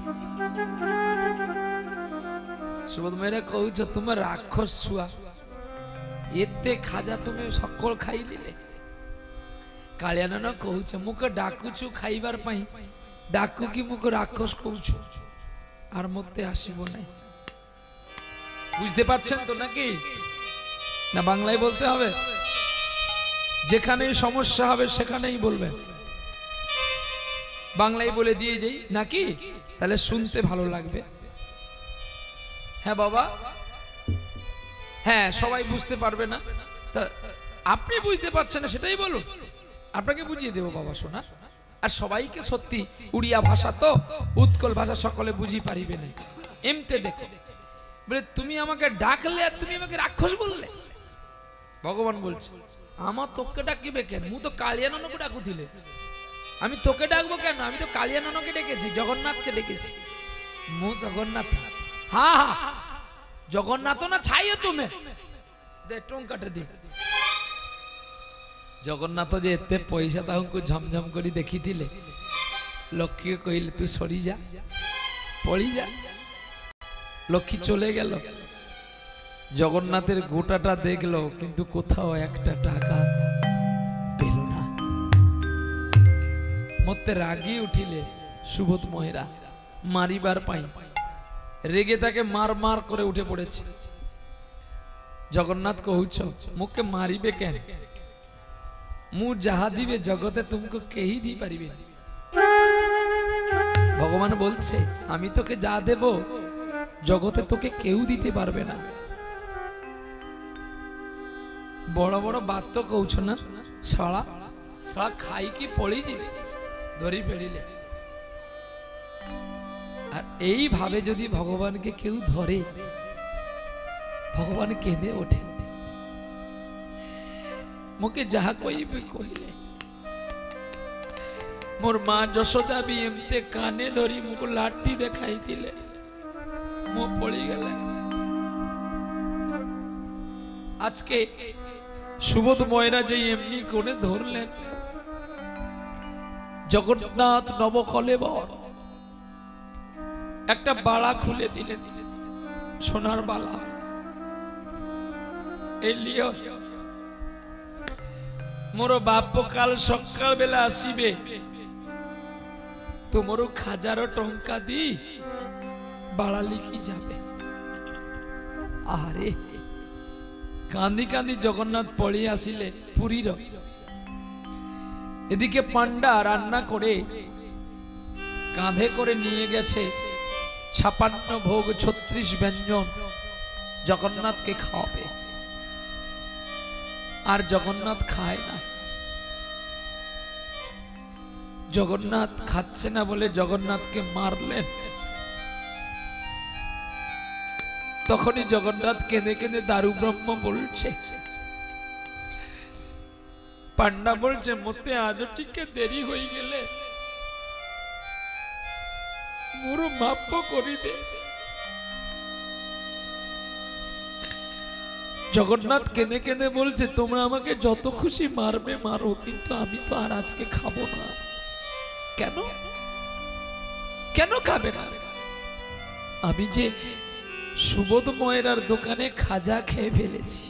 সুবোধ ময়রা কହୁଛ তুমি রাক্ষস ছুয়া, এতে খাজা তুমি সকল খাইলিলে। কালিয়ানন কହୁଛ মুকে ডাকুছু খাইবার পাই, ডাকু কি মুকে রাক্ষস কହୁছু, আর মতে আসিব নাই। বুঝতে পারছেন তো নাকি? না বাংলায় বলতে হবে? যেখানেই সমস্যা হবে সেখানেই বলবেন, বাংলায় বলে দিয়ে যাই নাকি, তাহলে শুনতে ভালো লাগবে। হ্যাঁ বাবা, হ্যাঁ সবাই বুঝতে পারবে না, তা আপনি বুঝতে পারছেন না সেটাই বলুন, আপনাকে বুঝিয়ে দেবো বাবা শোনা। আর সবাইকে সত্যি উড়িয়া ভাষা তো উৎকল ভাষা সকলে বুঝি পারিবে না। এমতে দেখো বলে তুমি আমাকে ডাকলে আর তুমি আমাকে রাক্ষস বললে। ভগবান বলছে আমার তোকে ডাকিবে কেন, মু তো কালিয়াননকে ডাকুছিলে, আমি তোকে ডাকবো কেন, আমি তো কালিয়াননকে ডেকেছি, জগন্নাথকে ডেকেছি। মু জগন্নাথ, হ্যাঁ হ্যাঁ জগন্নাথ না ছাইও তুমি দে টঙ্কাটে দে। জগন্নাথ যে এতে পয়সা তাহলে ঝমঝম করে দেখিলে, লক্ষ্মী কহিলে তুই সরি যা, পড়ি যা। লক্ষ্মী চলে গেল, জগন্নাথের গোটাটা দেখলো কিন্তু কোথাও একটা টাকা পেল না। মতে রাগি উঠিলে সুবোধ ময়রা মারিবার পাই, রেগে তাকে মার মার করে উঠে পড়েছে। জগন্নাথ কହୁছ মুকে মারিবে কেন, মু যাহা দিবে জগতে তুমको কেহি দি পারিবে। ভগবান বলছে আমি তোকে যা দেব জগতে তোকে কেউ দিতে পারবে না। বড় বড় বাত তো কହୁছ না, শালা শালা খাইকি পড়ি যাবে ধরি ফেলিলে। আর এইভাবে যদি ভগবানকে কেউ ধরে, ভগবান কেঁদে ওঠে। मुके जहा कहिबे कहिले मोर माँ यशोदा भी एमते काने धरी मुको लाठी देखाई दिले, मो पड़ी गले। आज के सुबोध मयरा जे एमनी कोने धरलेन, जगन्नाथ नवकलेवर একটা বালা খুলে দিলেন, সোনার বালা। এই লিও মোর বাপ কাল সকাল বেলা আসিবে, তোমার খাজার টঙ্কা দি বাড়ালি কি যাবে। আরে কান্দি কান্দি জগন্নাথ পড়ি আসিলে পুরীর। এদিকে পান্ডা রান্না করে কাঁধে করে নিয়ে গেছে 56 ভোগ 36 ব্যঞ্জন জগন্নাথকে খাওয়াবে। আর জগন্নাথ খায় না। জগন্নাথ খাচ্ছে না বলে জগন্নাথকে মারলেন। তখনই জগন্নাথ কেঁদে কেঁদে দারু ব্রহ্ম বলছে, পান্ডা বলছে মতে আজও টিকে দেরি হয়ে গেলে মোর মাপ করি দে। জগন্নাথ কেঁদে কেঁদে বলছে তোমরা আমাকে যত খুশি মারবে মারো, কিন্তু আমি তো আর আজকে খাবো না। কেন কেন খাবে না? আমি যে সুবোধ ময়রার দোকানে খাজা খেয়ে ফেলেছি।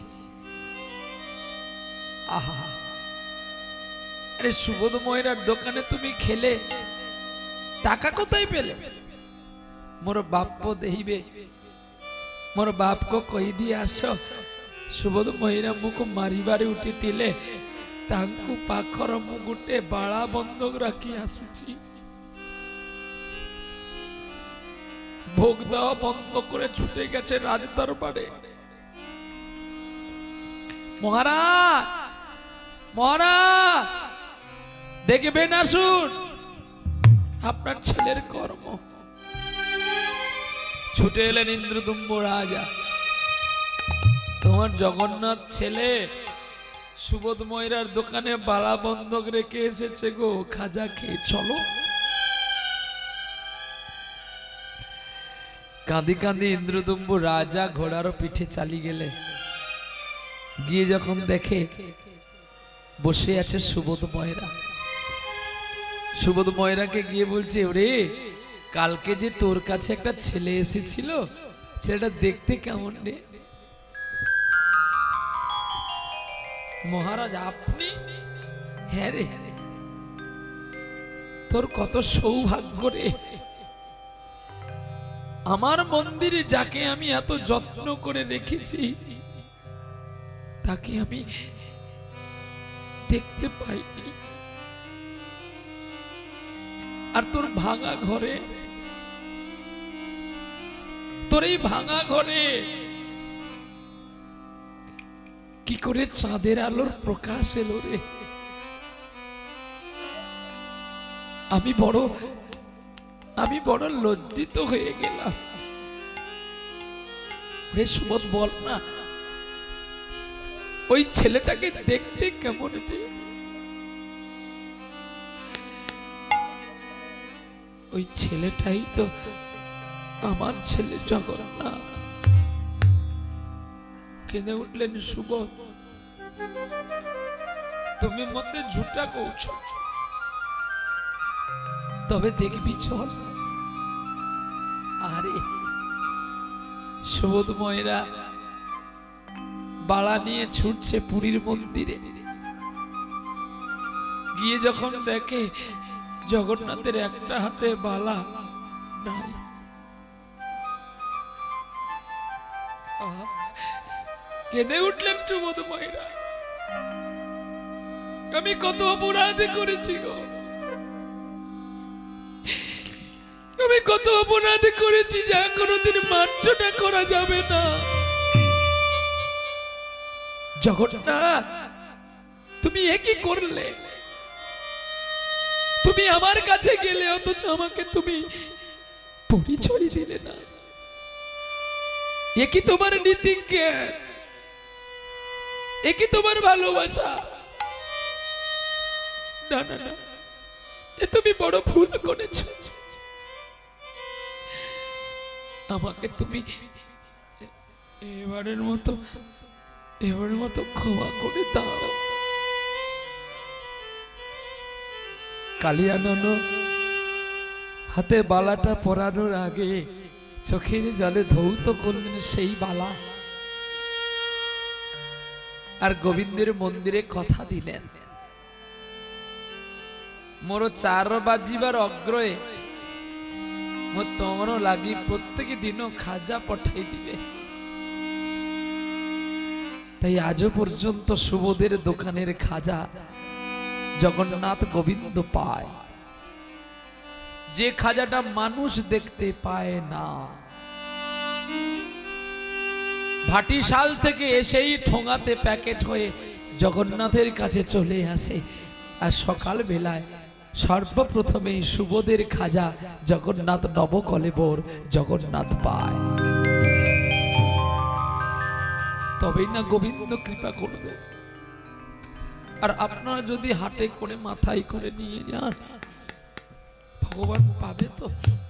আহা, আরে সুবোধ ময়রার দোকানে তুমি খেলে টাকা কোথায় পেলে? মোর বাপ দেহিবে, মোর বাপ কো কই দিয়ে আস ସୁବୋଧ ମହିରା ମୁକୁ ମାରିବାରେ ଉଠିଥିଲେ ତାଙ୍କୁ ପାଖର ମୁଁ ଗୋଟେ ବାଳା ବନ୍ଧକ ରାଖି ଆସୁଛି। ভোগ দেওয়া বন্ধ করে ছুটে গেছে রাজ দরবারে। মহারাজ মহারাজ দেখবেন, আসুন আপনার ছেলের কর্ম। ছুটে এলেন ইন্দ্রদুম্ব রাজা। তোমার জগন্নাথ ছেলে সুবোধ ময়রার দোকানে বাড়া বন্ধক রেখে এসেছে গো, খাজা খেয়ে চলো। কাঁদি কাঁদি ইন্দ্রদুম্ব রাজা ঘোড়ার পিঠে চালিয়ে গেলে, গিয়ে যখন দেখে বসে আছে সুবোধ ময়রা। সুবোধ ময়রাকে গিয়ে বলছে, ওরে কালকে যে তোর কাছে একটা ছেলে এসেছিল, ছেলেটা দেখতে কেমন রে? মহারাজ আপনি? হ্যাঁ রে, তোর কত সৌভাগ্য রে। আমার মন্দিরে যাকে আমি এত যত্ন করে রেখেছি তাকে আমি দেখতে পাইনি। আর তোর ভাঙা ঘরে, তোর এই ভাঙা ঘরে কি করে চাঁদের আলোর প্রকাশ এলো রে? আমি বড় লজ্জিত হয়ে গেলাম রে। সুবোধ বল না, ওই ছেলেটাকে দেখতে কেমন রে? ওই ছেলেটাই তো আমার ছেলে জগন্নাথ। কেঁদে উঠলেন সুবোধ, তুমি মধ্যে ঝুটা কৌছ, তবে দেখবি চল। আরে সুবোধ ময়রা বালা নিয়ে ছুটছে পুরীর মন্দিরে। গিয়ে যখন দেখে জগন্নাথের একটা হাতে বালা নাই, কেঁদে উঠলেন সুবোধ ময়রা। আমি কত অপরাধ করেছি গো, আমি কত অপরাধ করেছি যা কোনোদিন মার্জনা করা যাবে না। জগন্নাথ তুমি একই করলে, তুমি আমার কাছে গেলে অথচ আমাকে তুমি পরিচয় দিলে না। একই তোমার নীতি জ্ঞান, একই তোমার ভালোবাসা। না না না, এ তুমি বড় ভুল করেছ। আমাকে তুমি এবারের মতো ক্ষমা করে দাও। কালিয়ানন হাতে বালাটা পরানোর আগে চোখের জলে ধৌত করলেন সেই বালা, আর গোবিন্দের মন্দিরে কথা দিলেন, মোর 4 বাজিবার অগ্রয়ে মো তোমর লাগি প্রত্যেক দিন খাজা পঠাই দিবে। তাই আজও পর্যন্ত সুবোধের দোকানের খাজা জগন্নাথ গোবিন্দ পায়, যে খাজাটা মানুষ দেখতে পায় না। ভাটিশাল থেকে এসেই ঠোঙাতে প্যাকেট হয়ে জগন্নাথের কাছে চলে আসে। আর সকাল বেলায় সর্বপ্রথমে সুবোধের খাজা জগন্নাথ নবকলেবর জগন্নাথ পায়, তবেই না গোবিন্দ কৃপা করবে। আর আপনারা যদি হাটে করে মাথায় করে নিয়ে যান, ভগবান পাবে তো?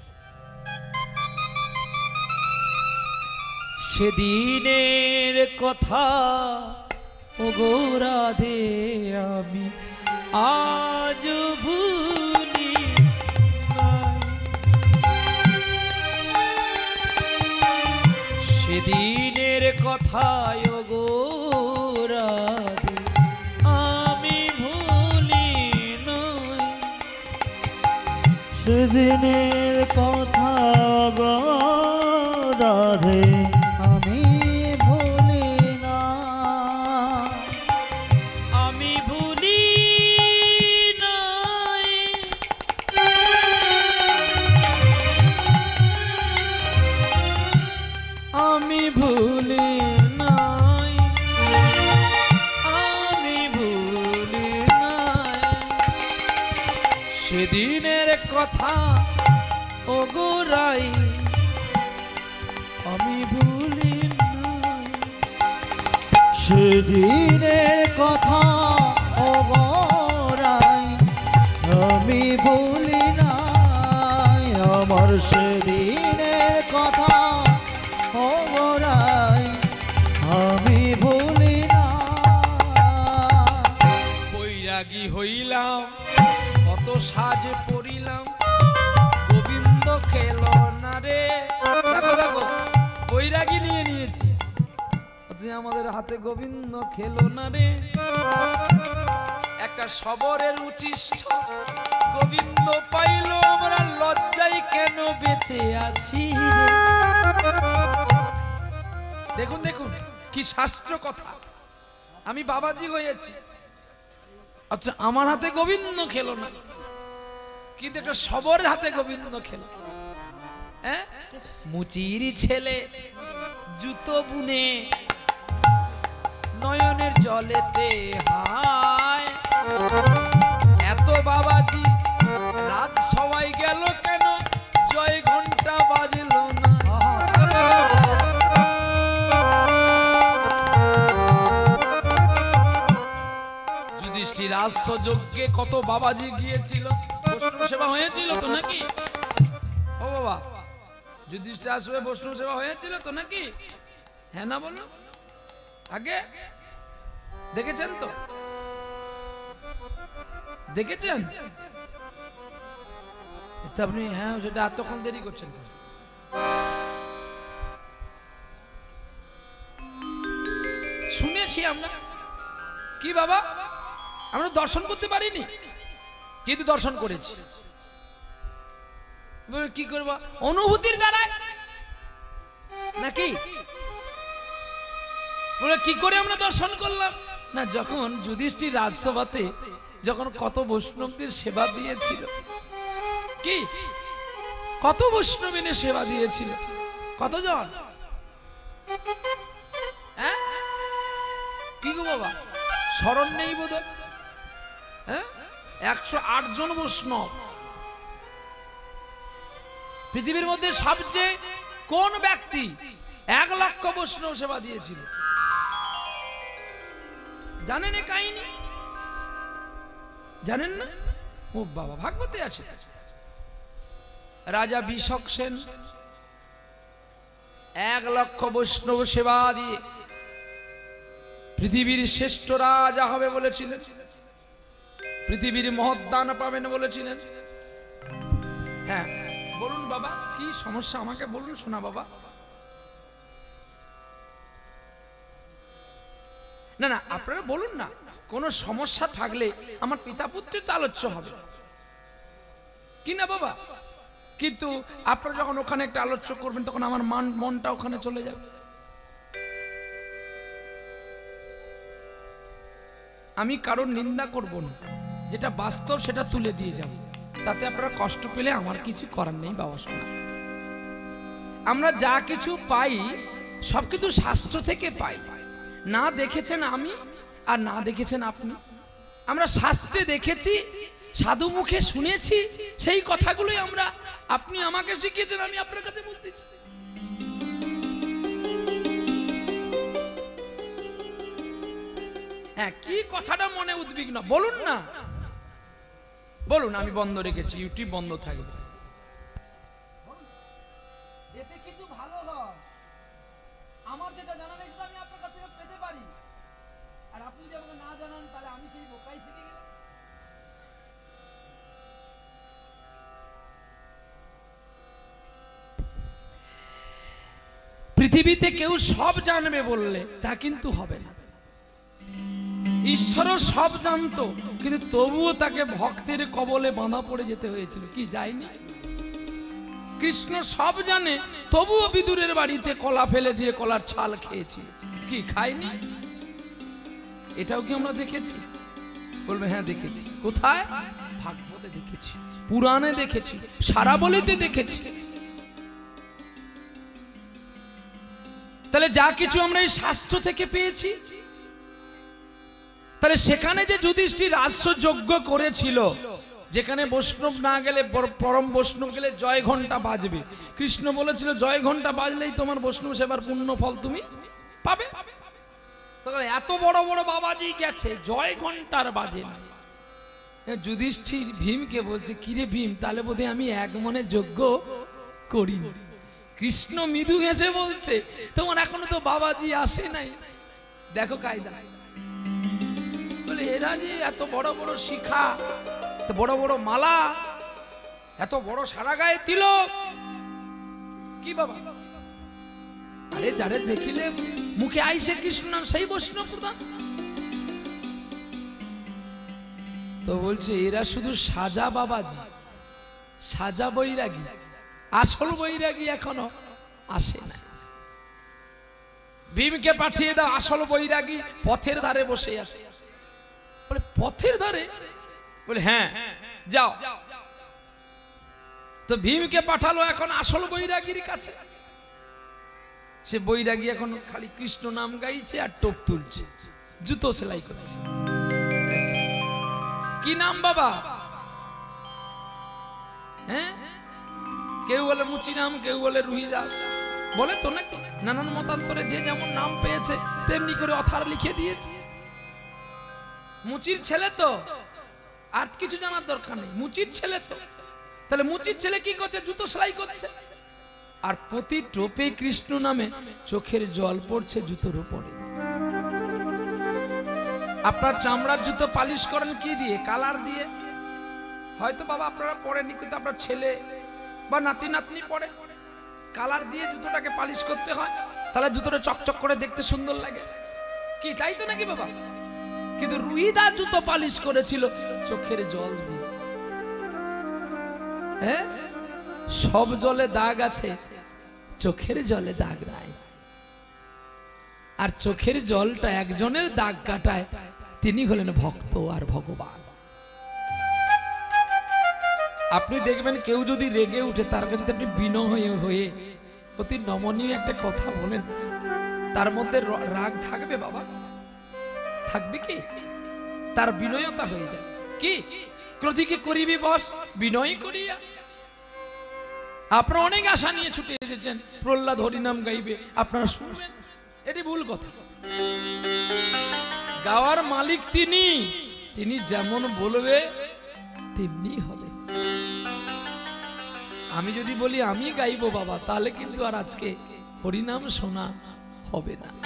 সেদিনের কথা ওগো রাধে আমি আজ ভুলি নাই। সেদিনের কথা ওগো রাধে আমি ভুলি নাই। সেদিনের কথা গো রাধে আমি ভুলি না, আমি ভুলি নাই। আমি ভুলি নাই, আমি ভুলি নাই। সেদিনের কথা ওগো রাই আমি ভুলি নাই। সেদিনের কথা অগরাই আমি ভুলি নাই, আমার সেদিনের কথা অগরাই আমি ভুলি না। বৈরাগী হইলাম কত সাজে পড়িলাম, গোবিন্দ খেল না রে। দেখো দেখো, বৈরাগী নিয়ে নিয়েছি, যে আমাদের হাতে গোবিন্দ খেলো না রে। একটা শবরের উচিষ্ঠ গোবিন্দ পাইল, আমরা লজ্জায় কেন বেঁচে আছি রে। দেখুন দেখুন কি শাস্ত্র কথা, আমি বাবাজি হয়েছি, আচ্ছা আমার হাতে গোবিন্দ খেলো না, কিন্তু একটা শবরের হাতে গোবিন্দ খেলো। হ্যাঁ, মুচির ছেলে জুতো বুনে নয়নের জলেতে হায়। এত বাবাজি রাত সবাই গেল কেন, জয় ঘন্টা বাজলো না। যুধিষ্ঠির রাজস্ব যজ্ঞে কত বাবাজি গিয়েছিল, বৈষ্ণব সেবা হয়েছিল তো নাকি? ও বাবা, যুধিষ্ঠির আশ্রমে বৈষ্ণব সেবা হয়েছিল তো নাকি? হ্যাঁ না বলো, আগে দেখেছেন তো? দেখেছেন? আপনি হ্যাঁ সেটা এতক্ষণ দেরি করছেন। শুনেছি আমরা, কি বাবা আমরা দর্শন করতে পারিনি, কিন্তু দর্শন করেছি। কি করব, অনুভূতির দ্বারা নাকি? বলে কি করে আমরা দর্শন করলাম না, যখন যুধিষ্ঠির রাজসভাতে যখন কত বৈষ্ণবদের সেবা দিয়েছিল, কি কত বৈষ্ণব এনে সেবা দিয়েছিল, কতজন? হ্যাঁ কি গো বাবা, স্মরণ নেই বোধ? হ্যাঁ, 108 জন বৈষ্ণব। পৃথিবীর মধ্যে সবচেয়ে কোন ব্যক্তি 1 লক্ষ বৈষ্ণব সেবা দিয়েছিল জানেন? এ কাহিনী জানেন না? ও বাবা, ভাগবতে আছে। রাজা বিশক সেন 1 লক্ষ বৈষ্ণব সেবা দিয়ে পৃথিবীর শ্রেষ্ঠ রাজা হবে বলেছিলেন, পৃথিবীর মহৎদান পাবেন বলেছিলেন। হ্যাঁ বলুন বাবা, কি সমস্যা আমাকে বলুন, শোনা বাবা। না না আপনারা বলুন না, কোনো সমস্যা থাকলে আমার পিতা পুত্রের তো আলোচ্য হবে। কি না বাবা? কিন্তু আপনারা যখন ওখানে একটা আলোচ্য করবেন তখন আমার মনটা ওখানে চলে যাবে। আমি কারোর নিন্দা করব না, যেটা বাস্তব সেটা তুলে দিয়ে যাব, তাতে আপনারা কষ্ট পেলে আমার কিছু করার নেই বাবা শোনা। আমরা যা কিছু পাই সব কিন্তু শাস্ত্র থেকে পাই। না দেখেছেন আমি আর না দেখেছেন আপনি, আমরা শাস্ত্রে দেখেছি, সাধু মুখে শুনেছি, সেই কথাগুলোই আমরা, আপনি আমাকে শিখিয়েছেন, আমি আপনার কাছে বলতেছি। হ্যাঁ, কি কথাটা মনে উদ্বিগ্ন বলুন না, বলুন। আমি বন্ধ রেখেছি, ইউটিউব বন্ধ থাকবে। এতে কিন্তু ভালো হয়, আমার যেটা জানা নেই সেটা আমি আপনার কাছ থেকে পেতে পারি, আর আপনি যদি আমাকে না জানান তাহলে আমি সেই বোকাই থেকে গেলাম। পৃথিবীতে কেউ সব জানবে বললে তা কিন্তু হবে না। ঈশ্বরও সব জানতো, কিন্তু তবুও তাকে ভক্তের কবলে বাঁধা পড়ে যেতে হয়েছিল। কি যায়নি? কৃষ্ণ সব জানে, তবুও বিদুরের বাড়িতে কলা ফেলে দিয়ে কলার ছাল খেয়েছিল। কি খায়নি? এটাও কি আমরা দেখেছি? বলবে হ্যাঁ দেখেছি। কোথায়? ভাগবতে দেখেছি, পুরাণে দেখেছি, সারা বলিতে দেখেছি। তাহলে যা কিছু আমরা এই শাস্ত্র থেকে পেয়েছি, তাহলে সেখানে যে যুধিষ্ঠির রাজসযজ্ঞ করেছিল, যেখানে বৈষ্ণব না গেলে, পরম বৈষ্ণব গেলে জয় ঘন্টা বাজবে, কৃষ্ণ বলেছিল জয় ঘন্টা বাজলেই তোমার বৈষ্ণব সেবার পুণ্য ফল তুমি পাবে। তাহলে এত বড় বড় বাবাজি গেছে, জয় ঘন্টার বাজে না। যুধিষ্ঠির ভীমকে বলছে, কিরে ভীম, তাহলে বোধহয় আমি এক মনে যজ্ঞ করিনি। কৃষ্ণ মৃদু হেসে বলছে, তোমার এখনো তো বাবাজি আসে নাই। দেখো কায়দা, বলে এরা যে এত বড় বড় শিখা, এত বড় বড় মালা, এত বড় সারা গায়ে তিলক, কি বাবা? আরে যারে দেখিলে মুখে আইসে কৃষ্ণ নাম, সেই বৈষ্ণব প্রধান। তো বলছে এরা শুধু সাজা বাবাজি, সাজা বৈরাগী, আসল বৈরাগী এখনো আসে না। ভীমকে পাঠিয়ে দাও, আসল বৈরাগী পথের ধারে বসে আছে। বলে পথের ধারে? বলে হ্যাঁ যাও। তো ভীমকে পাঠালো এখন আসল বৈরাগীর কাছে। সে বৈরাগী এখন খালি কৃষ্ণ নাম গাইছে আর টোপ তুলছে, জুতো সেলাই করছে। কি নাম বাবা? হ্যাঁ, কেউ বলে মুচি নাম, কেউ বলে রুহি দাস, বলে তো নাকি নানান মতান্তরে যে যেমন নাম পেয়েছে তেমনি করে অথার লিখে দিয়েছে। মুচির ছেলে তো, আর কিছু জানার দরকার নেই, মুচির ছেলে তো। তাহলে মুচির ছেলে কি করছে? জুতো সেলাই করছে। আর প্রতি টোপে কৃষ্ণ নামে চোখের জল পড়ছে জুতোর উপরে। আপনার চামড়ার জুতো পালিশ করেন কি দিয়ে? কালার দিয়ে। হয়তো বাবা আপনারা পড়েনি, কিন্তু আপনার ছেলে বা নাতি নাতনি পড়ে, কালার দিয়ে জুতোটাকে পালিশ করতে হয়, তাহলে জুতোটা চকচক করে দেখতে সুন্দর লাগে। কি তাই তো নাকি বাবা? কিন্তু রুহিদা জুতো পালিশ করেছিল চোখের জল দিয়ে। হ্যাঁ, সব জলে দাগ আছে, চোখের জলে দাগ নাই। আর চোখের জলটা একজনের দাগ কাটায়, তিনি হলেন ভক্ত আর ভগবান। আপনি দেখবেন কেউ যদি রেগে উঠে, তার কাছে আপনি বিনয় হয়ে অতি নমনীয় একটা কথা বলেন, তার মধ্যে রাগ থাকবে বাবা? থাকবে কি? তার বিনয়তা হয়ে যায়। কি ক্রোধীকে করিবি বস বিনয় করিয়া। আপনারা অনেক আশা নিয়ে ছুটে এসেছেন, প্রহ্লাদ হরিনাম গাইবে, আপনারা শুনবেন, এটি ভুল কথা। গাওয়ার মালিক তিনি, তিনি যেমন বলবে তেমনি হবে। আমি যদি বলি আমি গাইবো বাবা, তাহলে কিন্তু আর আজকে হরিনাম শোনা হবে না।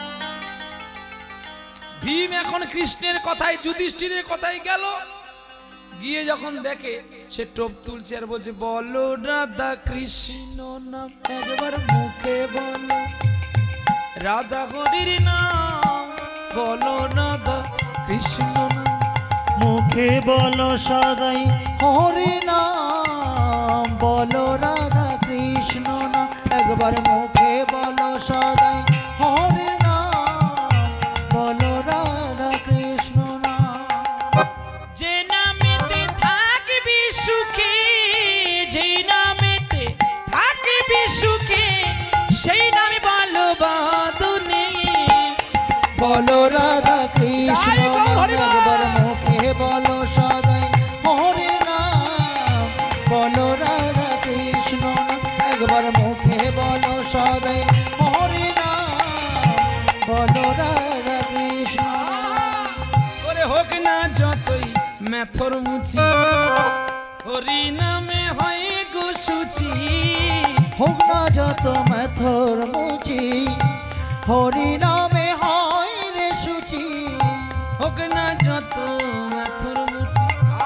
ভীম এখন কৃষ্ণের কথায়, যুধিষ্ঠিরের কথায় গেল, গিয়ে যখন দেখে সে টোপ তুলছে আর বলছে, বলো রাধা কৃষ্ণ নাম, একবার মুখে বলো রাধা হরির নাম, বলো রাধা কৃষ্ণ নাম, মুখে বলো সদাই হরি নাম, বলো রাধা কৃষ্ণ নাম, একবার মুখে বলো সদাই হরে নাম, বলো রাধা কৃষ্ণ নাম। যে নামেতে থাকবি সুখে, যেই নামেতে থাকবি সুখে, সেই নামে বলো বাদনে। বলো রাধা কৃষ্ণ জয় গৌর নাম, হরি বল। একবার মুখে বলো সদাই হরে নাম, বলো রাধা কৃষ্ণ নাম, একবার মুখে বলো সদাই হরে নাম, বলো রাধা কৃষ্ণ নাম। ওরে হোক না যতই মেথর মুচি, হরি নামে হয় গো সুচি। হোক না যত মেথর মুচি, হরি নামে হয় রে সুচি। হোক না যত মেথর মুচি,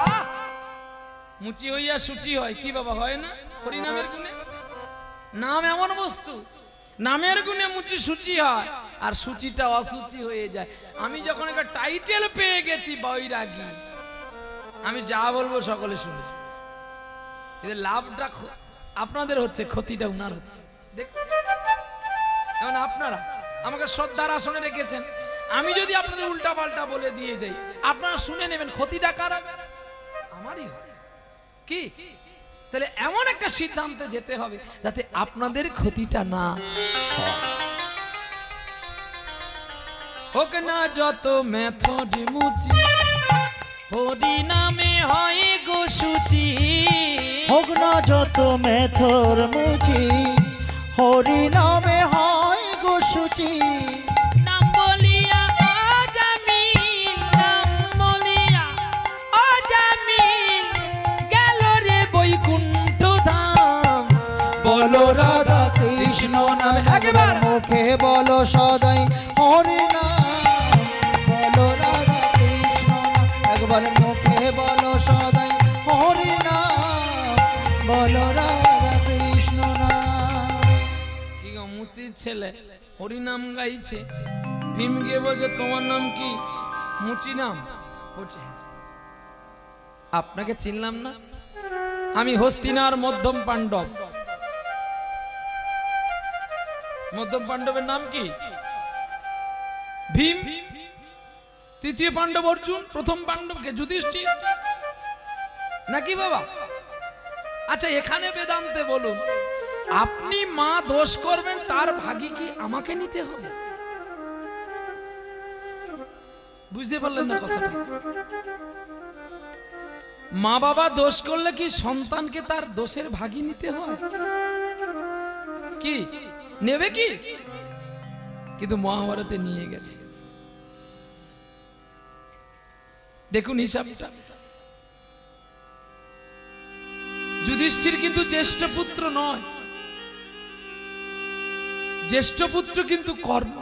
মুচি হইয়া সুচি হয় কি বাবা, হয় না? হরি নামের গুণে। নাম এমন বস্তু, নামের গুণে মুচি সুচি হয়, আর সুচিটা অসুচি হয়ে যায়। আমি যখন একটা টাইটেল পেয়ে গেছি বৈরাগী, আমি যা বলবো সকলে শুনে। এদের লাভটা আপনাদের হচ্ছে, ক্ষতিটা উনার হচ্ছে। যেমন আপনারা আমাকে শ্রদ্ধার আসনে রেখেছেন, আমি যদি আপনাদের উল্টা পাল্টা বলে দিয়ে যাই, আপনারা শুনে নেবেন, ক্ষতিটা কার হবে? আমারই হবে। কি তাহলে এমন একটা সিদ্ধান্তে যেতে হবে যাতে আপনাদের ক্ষতিটা না হোক। না যত মেথড মুচি, হরি নামে হয় গো সুচি। হোক না যত মেথর মুচি, হরি নামে হয় গো সুচি। নাম বলিয়া অজামিল, নাম বলিয়া অজামিল, গেল রে বৈকুণ্ঠ ধাম। বলো রাধা কৃষ্ণ নাম, একবার মুখে বলো সদাই হরে নাম, বলো রাধা কৃষ্ণ নাম, একবার মুখে বলো সদাই হরে নাম, বলো রাধা কৃষ্ণ নাম। কি গো মুচির ছেলে হরি নাম গাইছে, ভীম গিয়ে বলছে তোমার নাম কি? মুচি নাম। বলছে আপনাকে চিনলাম না, আমি হস্তিনার মধ্যম পাণ্ডব। মধ্যম পাণ্ডবের নাম কি? ভীম। তৃতীয় পাণ্ডব অর্জুন, প্রথম পাণ্ডবকে যুধিষ্ঠির নাকি বাবা? আচ্ছা এখানে বেদান্তে বলুন, আপনি মা দোষ করবেন তার ভাগী কি আমাকে নিতে হবে? বুঝতে পারলেন না কথাটা? মা বাবা দোষ করলে কি সন্তানকে তার দোষের ভাগী নিতে হয়? কি নেবে কি? কিন্তু মহাভারতে নিয়ে গেছে। দেখুন হিসাবটা, যুধিষ্ঠির কিন্তু জ্যেষ্ঠ পুত্র নয়, জ্যেষ্ঠ পুত্র কিন্তু কর্ণ।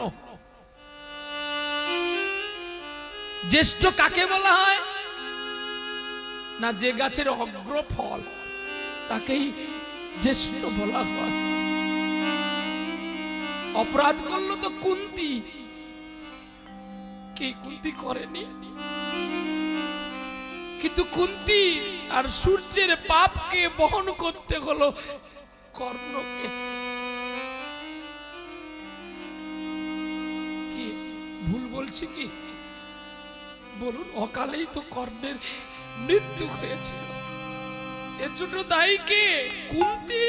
জ্যেষ্ঠ কাকে বলা হয় না? যে গাছের অগ্রফল তাকেই জ্যেষ্ঠ বলা হয়। অপরাধ করলো তো কুন্তী, কি কুন্তী করেনি? কিন্তু কুন্তী আর সূর্যের পাপকে বহন করতে হলো কর্ণকে। কি ভুল বলছি কি? বলুন, অকালেই তো কর্ণের মৃত্যু হয়েছিল। এর জন্য দায়ী কে? কুন্তী।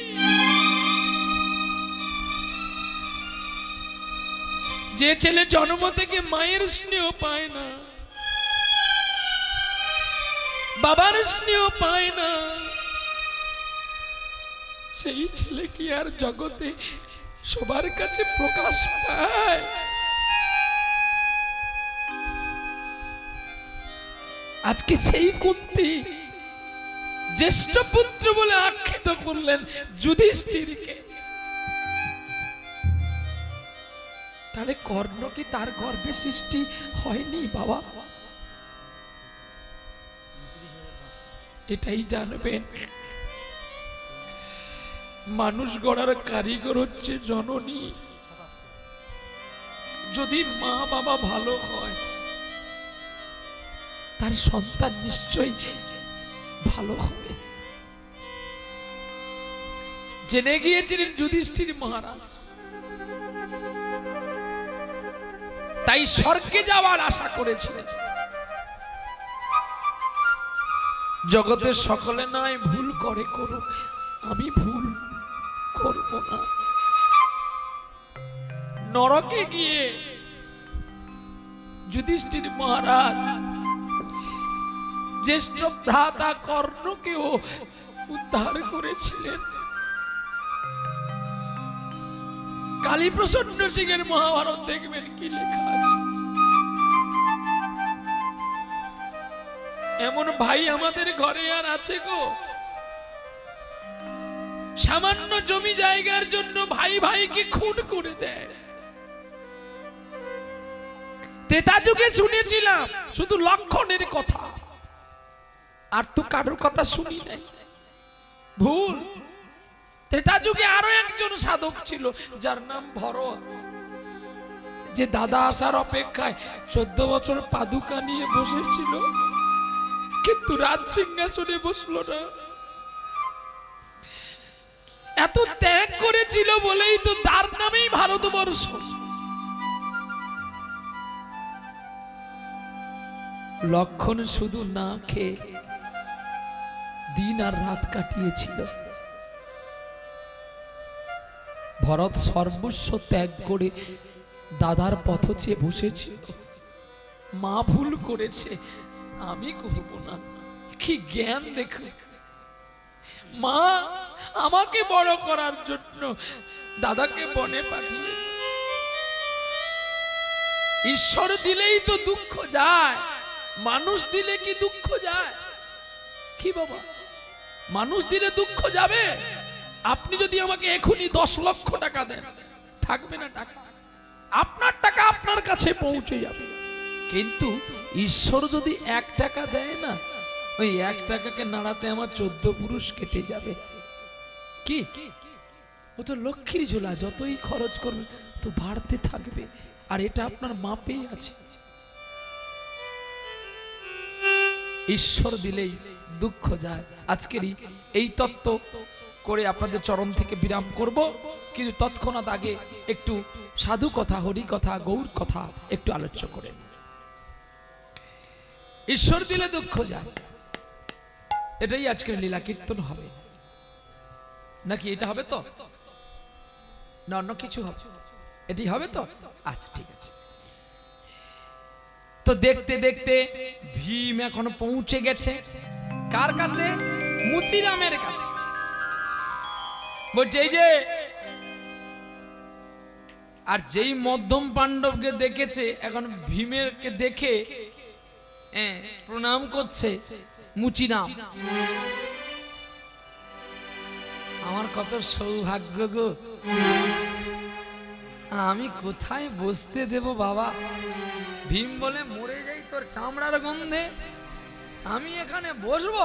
যে ছেলে জন্ম থেকে মায়ের স্নেহ পায় না, বাবার স্নেহ পায় না, সেই ছেলে কি আর জগতে সবার কাছে প্রকাশ পায়? আজকে সেই কুন্তী জ্যেষ্ঠ পুত্র বলে আখ্যাত করলেন যুধিষ্ঠিরকে। তাহলে কর্ণ কি তার গর্ভে সৃষ্টি হয়নি বাবা? এটাই জানবেন, মানুষ গড়ার কারিগর হচ্ছে জননী। যদি মা বাবা ভালো হয় তার সন্তান নিশ্চয়ই ভালো হবে। জেনে গিয়েছিলেন যুধিষ্ঠির মহারাজ, তাই স্বর্গে যাওয়ার আশা করেছিলেন। জগতের সকলে নয় ভুল করে করুক, আমি ভুল করব না। নরকে গিয়ে যুধিষ্ঠির মহারাজ জ্যেষ্ঠ ভ্রাতা কর্ণকেও উদ্ধার করেছিলেন। কালীপ্রসন্ন সিং এর মহাভারত দেখবেন কি লেখা আছে। এমন ভাই আমাদের ঘরে আর আছে গো? সামান্য জমি জায়গার জন্য ভাই ভাইকে খুন করে দেয়। ত্রেতা যুগে শুনেছিলাম শুধু লক্ষণের কথা, আর তো কারোর কথা শুনি নাই। ভুল। ত্রেতা যুগে আরো একজন সাধক ছিল যার নাম ভরত, যে দাদা আসার অপেক্ষায় 14 বছর পাদুকা নিয়ে বসেছিল, কিন্তু রাজ সিংহাসনে বসলো না। এত ত্যাগ করেছিল বলেই তো তার নামেই ভারতবর্ষ। লক্ষণ শুধু না খেয়ে দিন আর রাত কাটিয়েছিল। ভরত সর্বস্ব ত্যাগ করে দাদার পথ চেয়ে বসেছিল। মা ভুল করেছে, আমি করব না। কি জ্ঞান দেখো! মা আমাকে বড় করার জন্য দাদাকে বনে পাঠিয়েছে। ঈশ্বর দিলেই তো দুঃখ যায়, মানুষ দিলে কি দুঃখ যায়? কি বাবা, মানুষ দিলে দুঃখ যাবে? আপনি যদি আমাকে এখনই 10 লক্ষ টাকা দেন, থাকবে না টাকা? আপনার টাকা আপনার কাছে পৌঁছে যাবে। কিন্তু ঈশ্বর যদি 1 টাকা দেয় না, ওই 1 টাকাকে নাড়াতে আমার 14 পুরুষ কেটে যাবে। কি ও তো লক্ষ্মীর ঝোলা, যতই খরচ করবে তো বাড়তে থাকবে, আর এটা আপনার মাপেই আছে। ঈশ্বর দিলেই দুঃখ যায়। আজকেরই এই তত্ত্ব করে আপনাদের চরণ থেকে বিরাম করব, কিন্তু তৎক্ষণাৎ আগে একটু সাধু কথা, হরি কথা, গৌর কথা একটু আলোচ্য করে। ঈশ্বর দিলে দুঃখ যায়, এটাই আজকের লীলা কীর্তন হবে নাকি? এটা হবে তো না অন্য কিছু হবে? এটি হবে তো? আচ্ছা ঠিক আছে। তো দেখতে দেখতে ভীম এখন পৌঁছে গেছে কার কাছে? মুচিরামের কাছে। বলছে এই যে, আর যেই মধ্যম পাণ্ডবকে দেখেছে এখন ভীমেরকে দেখে প্রণাম করছে মুচিরাম। আমার কত সৌভাগ্য গো, আমি কোথায় বসতে দেব বাবা? ভীম বলে মরে যাই তোর চামড়ার গন্ধে, আমি এখানে বসবো?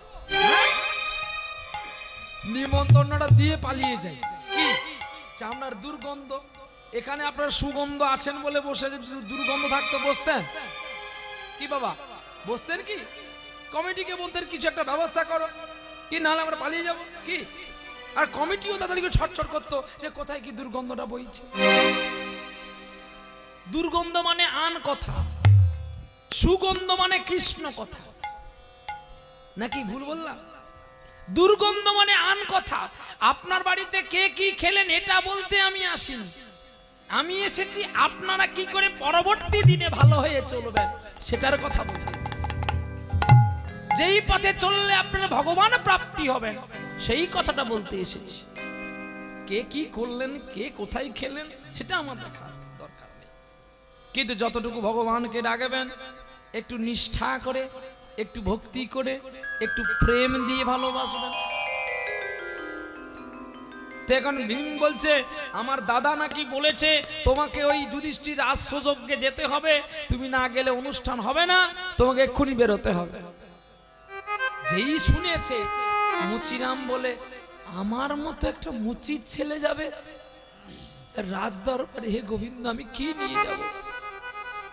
নিমন্ত্রণটা দিয়ে পালিয়ে যাই। কি চামড়ার দুর্গন্ধ, এখানে আপনার সুগন্ধ আছেন বলে বসে, যদি দুর্গন্ধ থাকতো বসতেন কি বাবা? বসতেন কি? কমিটিকে বলতেন কিছু একটা ব্যবস্থা করো, কি নাহলে আমরা পালিয়ে যাব। কি আর কমিটিও তাদেরকে ছটছট করতো যে কোথায় কি দুর্গন্ধটা বইছে। দুর্গন্ধ মানে আন কথা, সুগন্ধ মানে কৃষ্ণ কথা, নাকি ভুল বললাম? দুর্গন্ধ মানে আন কথা। আপনার বাড়িতে কে কি খেলেন এটা বলতে আমি আসিনি, আমি এসেছি আপনারা কি করে পরবর্তী দিনে ভালো হয়ে চলবেন সেটার কথা বলতে এসেছি। যেই পথে চললে আপনারা ভগবান প্রাপ্তি হবেন সেই কথাটা বলতে এসেছি। কে কি করলেন, কে কোথায় খেলেন সেটা আমার দেখা দরকার নেই, কিন্তু যতটুকু ভগবানকে ডাকবেন একটু নিষ্ঠা করে, একটু ভক্তি করে, একটু প্রেম দিয়ে ভালোবাসবেন। এখন ভীম বলছে আমার দাদা নাকি বলেছে তোমাকে ওই যুধিষ্ঠির রাজসুযোগে যেতে হবে, তুমি না গেলে অনুষ্ঠান হবে না, তোমাকে এক্ষুনি বেরোতে হবে। যেই শুনেছে মুচিরাম বলে আমার মতো একটা মুচির ছেলে যাবে রাজদরবারে, হে গোবিন্দ আমি কি নিয়ে যাব?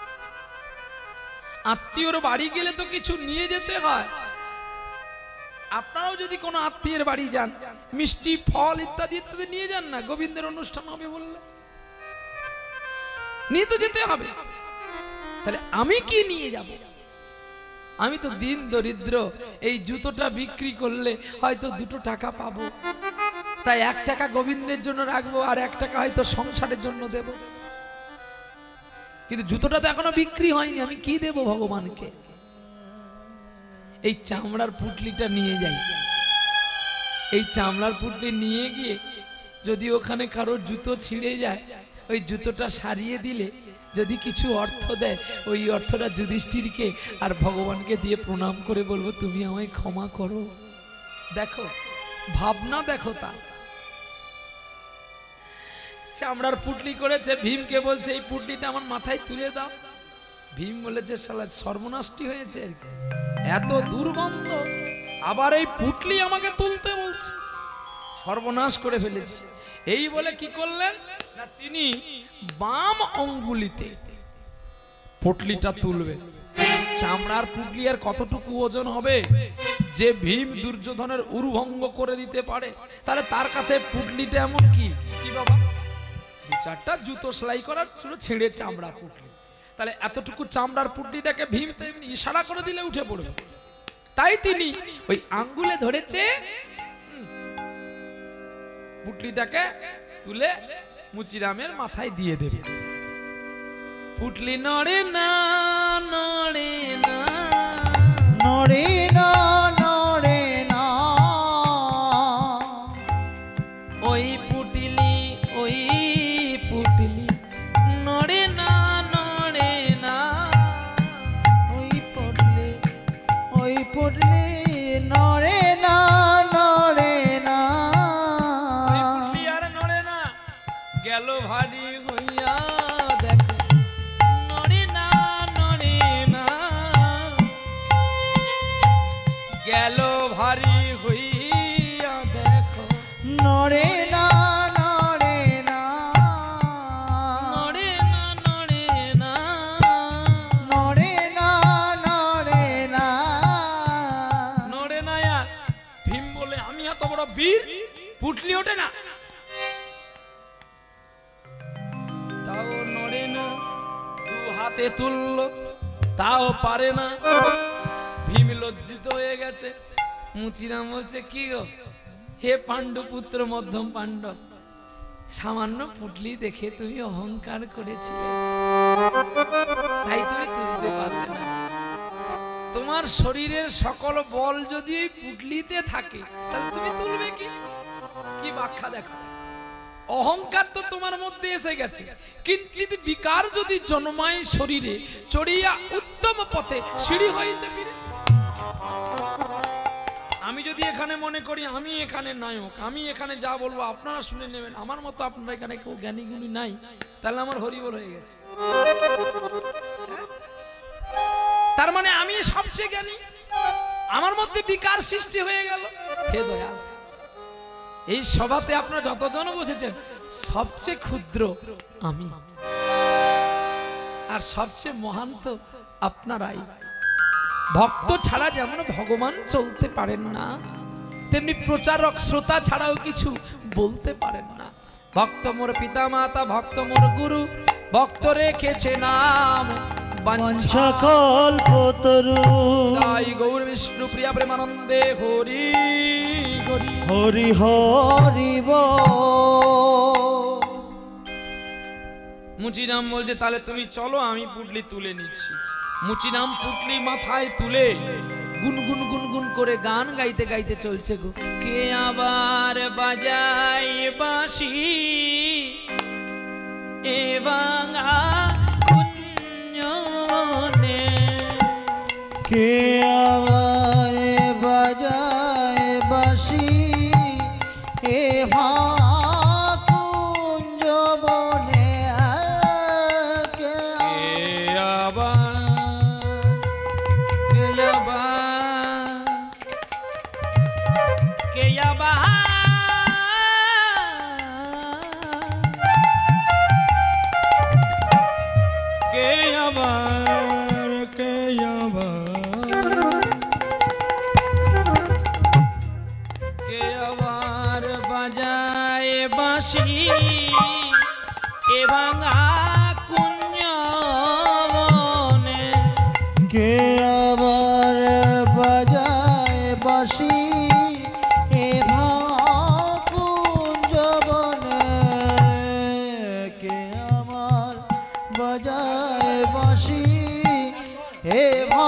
আত্মীয়র বাড়ি গেলে তো কিছু নিয়ে যেতে হয়, আপনারাও যদি কোনো আত্মীয়ের বাড়ি যান, মিষ্টি ফল ইত্যাদি ইত্যাদি নিয়ে যান না, গোবিন্দের অনুষ্ঠান হবে বললে নিয়ে তো যেতে হবে। তাহলে আমি কি নিয়ে যাব? আমি তো দিন দরিদ্র, এই জুতোটা বিক্রি করলে হয়তো 2 টাকা পাবো, তাই 1 টাকা গোবিন্দের জন্য রাখবো, আর 1 টাকা হয়তো সংসারের জন্য দেব। কিন্তু জুতোটা তো এখনো বিক্রি হয়নি, আমি কি দেব ভগবানকে? এই চামড়ার পুটলিটা নিয়ে যাই। এই চামড়ার পুটলি নিয়ে গিয়ে যদি ওখানে কারোর জুতো ছিঁড়ে যায়, ওই জুতোটা সারিয়ে দিলে যদি কিছু অর্থ দেয়, ওই অর্থটা যুধিষ্ঠিরকে আর ভগবানকে দিয়ে প্রণাম করে বলবো, তুমি আমায় ক্ষমা করো। দেখো ভাবনা, দেখো তা। চামড়ার পুটলি করেছে, ভীমকে বলছে এই পুটলিটা আমার মাথায় তুলে দাও। ভীম বলেছে শালা সর্বনাশটি হয়েছে, এত দুর্গন্ধ, আবার এই পুটলি আমাকে তুলতে বলছে, সর্বনাশ করে ফেলেছি। এই বলে কি করলেন না, তিনি বাম অঙ্গুলিতে পুটলিটা তুলবে। চামড়ার পুটলি আর কতটুকু ওজন হবে যে ভীম দুর্যোধনের উরুভঙ্গ করে দিতে পারে? তাহলে তার কাছে পুটলিটা এমন কি বাবা, 2-4টা জুতো সেলাই করার ছেড়ে চামড়া পুটলি। তাহলে এতটুকু চামড়ার পুটলিটাকে ভীম তো এমনি ইশারা করে দিলে উঠে পড়বে। তাই তিনি ওই আঙ্গুলে ধরেছে, পুটলিটাকে তুলে মুচিরামের মাথায় দিয়ে দেবে। পুটলি নড়ে না, নড়ে না, নড়ে না, নড়ে না, ওই পুটলি, ওই পুটলি নড়ে না, নড়ে না, ওই পুটলি, ওই পুটলি নড়ে না, নড়ে না, ওই পুটলি আর নড়ে না। গেল ভারী হইয়া দেখো, নড়ে না, নড়ে না, গেল ভারী হইয়া দেখো, নড়ে না, নড়ে না, নড়ে না, নড়ে না, নড়ে না, নড়ে না, নড়ে না। আর ভীম বলে আমি এত বড় বীর, পুটলি ওঠে না, তাও নড়ে না। 2 হাতে তুলল, তাও পারে না। ভীম লজ্জিত হয়ে গেছে। মুচিরাম বলছে কি গো, হে পাণ্ডু পুত্র মধ্যম পাণ্ডব, সামান্য পুটলি দেখে তুমি অহংকার করেছিলে, তাই তুমি তুলতে পারবে না। তোমার শরীরের সকল বল যদি পুটলিতে থাকে, তাহলে তুমি তুলবে কি? কি ব্যাখ্যা দেখো, অহংকার তো তোমার মধ্যে এসে গেছে, কিঞ্চিত বিকার যদি জন্মায় শরীরে, চড়িয়া উত্তম পথে সিঁড়ি হইতে ফিরে। আমি যদি এখানে মনে করি আমি এখানে নায়ক, আমি এখানে যা বলবো আপনারা শুনে নেবেন, আমার মতো আপনারা এখানে কেউ জ্ঞানী গুণী নাই, তাহলে আমার হরিবল হয়ে গেছে। তার মানে আমি সবচেয়ে জ্ঞানী, আমার মধ্যে বিকার সৃষ্টি হয়ে গেল। হে দয়াল, এই সভাতে আপনারা যতজন বসেছেন সবচেয়ে ক্ষুদ্র আমি, আর সবচেয়ে মহান তো আপনারাই। ভক্ত ছাড়া যেমন ভগবান চলতে পারেন না, তেমনি প্রচারক শ্রোতা ছাড়াও কিছু বলতে পারেন না। ভক্ত মোর পিতা মাতা, ভক্ত মোর গুরু, ভক্ত রেখেছে নাম বঞ্চকল্পতরু। তাই গৌর বিষ্ণু প্রিয়া প্রেমানন্দে হরি হরি হরি হরি বল। মুচিরাম বলছে তাহলে তুমি চলো, আমি পুটলি তুলে নিচ্ছি। মুচিরাম পুটলি মাথায় তুলে গুনগুন গুনগুন করে গান গাইতে গাইতে চলছে গো। কে আবার বাজায় বাঁশি এ ভাঙা কুঞ্জনে, কে আবার বাজায় বাঁশি এ কুঞ্জ বনে, কে আবার কে আবার কে আবার বাজায় বাঁশি এ ভাঙা কুঞ্জ বনে কে আবার বাজায় বাঁশি এ কুঞ্জ বনে কে আমার বাজায় বাঁশি হে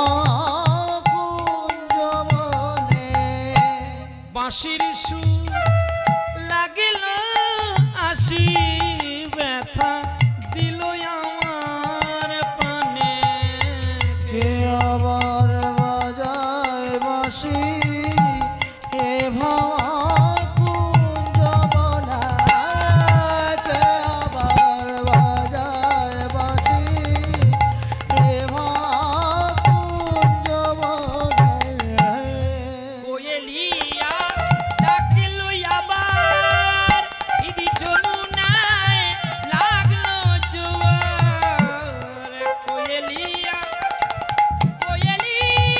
কুঞ্জ বনে বাঁশির সুর লাগিল আসি ব্যথা দিল আমার প্রাণে কে আবার বাজায় বাঁশি হে কুঞ্জ বনে কে আবার বাজায় বাঁশি হে কুঞ্জ বনে কোয়েলিয়া ডাকল আবার ইদি যমুনায় লাগলো জোয়ার কোয়েলিয়া কোয়েলি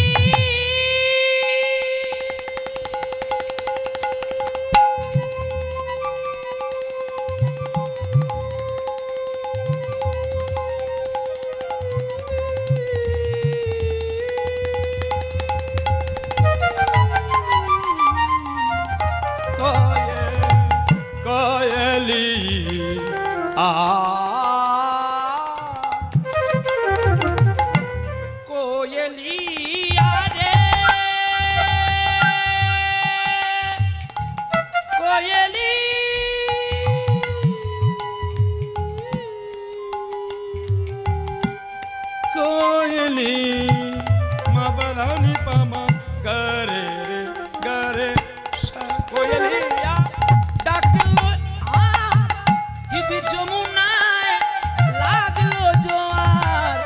কোয়েলি আ কোয়েলিয়া রে কোয়েলি কোয়েলি মা বাদানি পামা গরে রে গরে কোয়েলিয়া ডাকলো ইদি যমুনায় লাগলো জোয়ার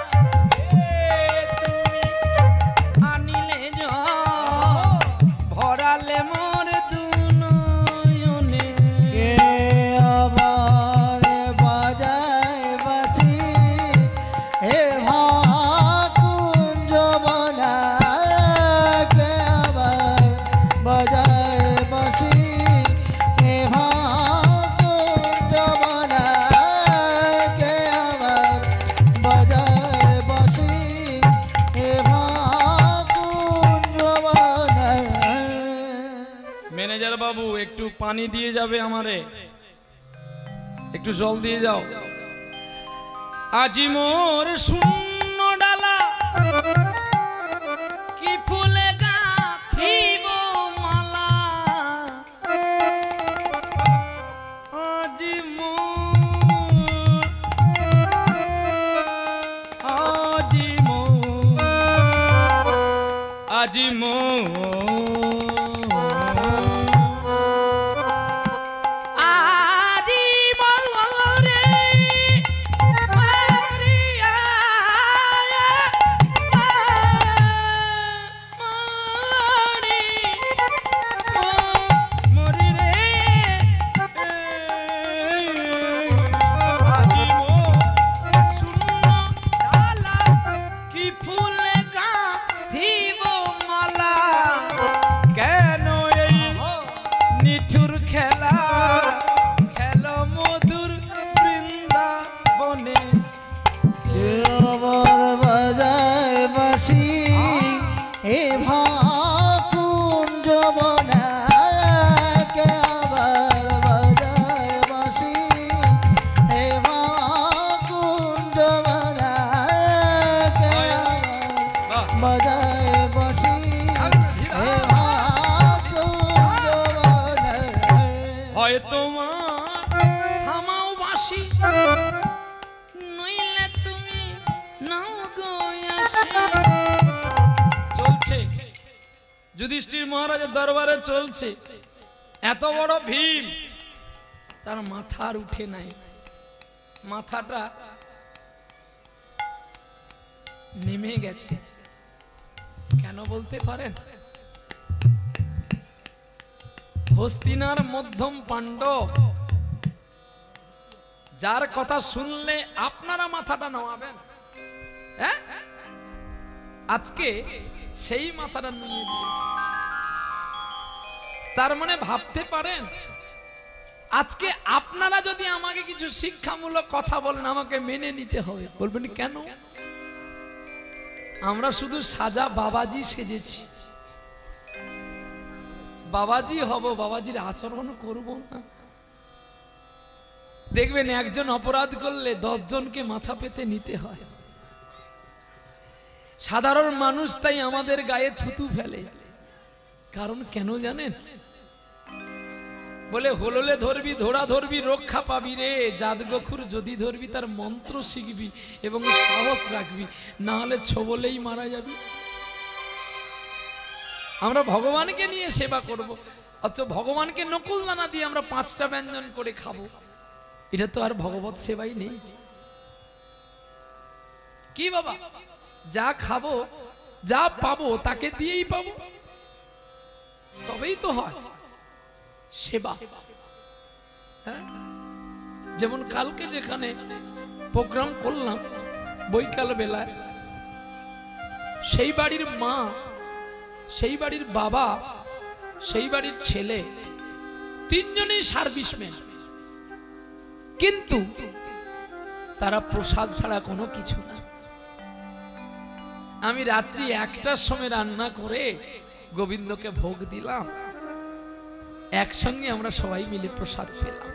তুমি আনিলে জল ভরালে মোর দুনয়নে কে আবার বাজায় বাঁশি হে কুঞ্জ বনে কে আবার বাজায় বাঁশি হে কুঞ্জ বনে কে আবার বাজায় বাঁশি হে কুঞ্জ বনে ম্যানেজার বাবু একটু পানি দিয়ে যাবে আমারে একটু জল দিয়ে যাও আজি মোর শূন্য ডালা কি ফুলে গাঁথিব মালা আজি মোর আজি মোরে মারিয়া মরি মরি রে আজি মোর শূন্য ডালা কি ফুলে গাঁথিব মালা কেন এই নিঠুর খেলা খেলো মধুর বৃন্দাবনে কে আবার বাজায় বাঁশি হে কুঞ্জ বনে কে আবার বাজায় বাঁশি হে কুঞ্জ বনে কে আবার বাজায় বাঁশি হে কুঞ্জ বনে হয় তোমার থামাও বাঁশি নইলে তুমি নাও গো আসি চলছে যুধিষ্ঠির মহারাজের দরবারে চলছে এত বড় ভীম তার মাথার উঠে নাই মাথাটা নেমে গেছে কেন বলতে পারেন হস্তিনার মধ্যম পাণ্ডব যার কথা শুনলে আপনারা মাথাটা নামাবেন হ্যাঁ আজকে সেই মাথাটা নিয়ে দিয়েছে তার মানে ভাবতে পারেন আজকে আপনারা যদি আমাকে কিছু শিক্ষামূলক কথা বলেন আমাকে মেনে নিতে হবে। বলবেন কেন? আমরা শুধু সাজা বাবাজি সেজেছি, বাবাজি হব, বাবাজির আচরণ করব না। দেখবেন একজন অপরাধ করলে 10 জনকে মাথা পেতে নিতে হয়। সাধারণ মানুষ তাই আমাদের গায়ে থুতু ফেলে। কারণ কেন জানেন? বলে হললে ধরবি, ধরা ধরবি, রক্ষা পাবি রে। জাত গখুর যদি ধরবি তার মন্ত্র শিখবি এবং সাহস রাখবি, না হলে ছোবলেই মারা যাবি। আমরা ভগবানকে নিয়ে সেবা করব, অথচ ভগবানকে নকুল দানা দিয়ে আমরা 5টা ব্যঞ্জন করে খাবো। এটা তো আর ভগবত সেবাই নেই। কি বাবা, যা খাবো যা পাবো তাকে দিয়েই পাবো, তবেই তো হয় সেবা। হ্যাঁ, যেমন কালকে যেখানে প্রোগ্রাম করলাম বৈকাল বেলায়, সেই বাড়ির মা, সেই বাড়ির বাবা, সেই বাড়ির ছেলে, 3 জনেই সার্ভিসম্যান, কিন্তু তারা প্রসাদ ছাড়া কোনো কিছু না। আমি রাত্রি 1টার সময় রান্না করে গোবিন্দকে ভোগ দিলাম, একসঙ্গে আমরা সবাই মিলে প্রসাদ পেলাম।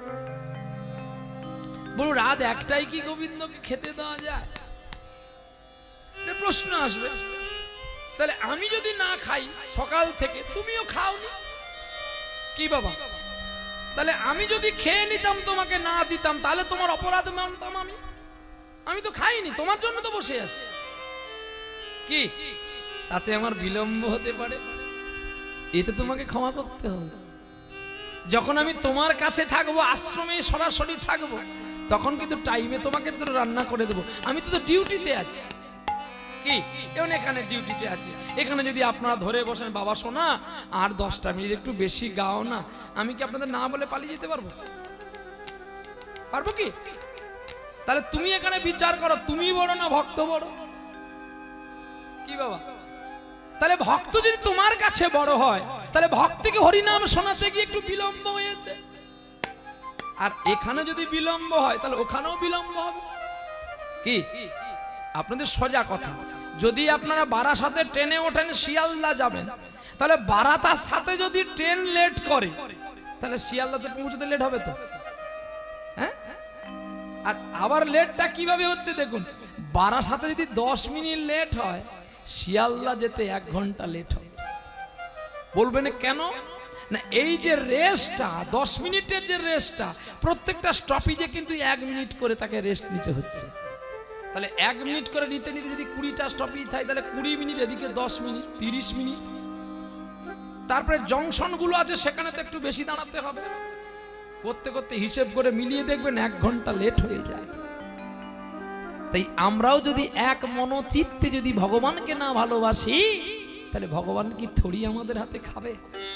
বলো রাত 1টায় কি গোবিন্দকে খেতে দেওয়া যায়? প্রশ্ন আসবে। তাহলে আমি যদি না খাই সকাল থেকে, তুমিও খাওনি কি বাবা? তাহলে আমি যদি খেয়ে নিতাম তোমাকে না দিতাম, তাহলে তোমার অপরাধ মানতাম আমি? আমি তো খাইনি, তোমার জন্য তো বসে আছি। কি তাতে আমার বিলম্ব হতে পারে? এতে তোমাকে ক্ষমা করতে হবে। যখন আমি তোমার কাছে থাকবো, আশ্রমে সরাসরি থাকবো, তখন কিন্তু টাইমে তোমাকে তো রান্না করে দেবো। আমি তো ডিউটিতে আছি। কি যেমন এখানে ডিউটিতে আছি, এখানে যদি আপনারা ধরে বসেন, বাবা শোনা আর 10টা মিনিট একটু বেশি গাও না, আমি কি আপনাদের না বলে পালিয়ে যেতে পারবো? পারবো কি? তাহলে তুমি এখানে বিচার করো, তুমি বড় না ভক্ত বড়? কি বাবা? তাহলে ভক্ত যদি তোমার কাছে বড় হয়, তাহলে ভক্তকে হরিনাম শোনাতে গিয়ে একটু বিলম্ব হয়েছে। আর এখানে যদি বিলম্ব হয়, তাহলে ওখানেও বিলম্ব হবে। কি আপনাদের সোজা কথা, যদি আপনারা বারাসাতে ট্রেনে ওঠেন, শিয়ালদা যাবেন, তাহলে বারাতার সাথে যদি ট্রেন লেট করে, তাহলে শিয়ালদাতে পৌঁছতে লেট হবে তো। হ্যাঁ, আর আবার লেটটা কিভাবে হচ্ছে দেখুন, বারাসাতে যদি 10 মিনিট লেট হয়, শিয়ালদা যেতে 1 ঘন্টা লেট হবে। বলবেন কেন? না, এই যে রেস্টটা, 10 মিনিটের যে রেস্টটা, প্রত্যেকটা স্টপেজে কিন্তু 1 মিনিট করে তাকে রেস্ট নিতে হচ্ছে। তাহলে 1 মিনিট করে নিতে নিতে যদি 20টা স্টপেজ থাকে, তাহলে 20 মিনিট, এদিকে 10 মিনিট, 30 মিনিট। তারপরে জংশনগুলো আছে, সেখানে তো একটু বেশি দাঁড়াতে হবে। করতে করতে হিসেব করে মিলিয়ে দেখবেন 1 ঘন্টা লেট হয়ে যায়। তাই আমরাও যদি এক মনোচিত্তে যদি ভগবানকে না ভালোবাসি, তাহলে ভগবান কি থরি আমাদের হাতে খাবে?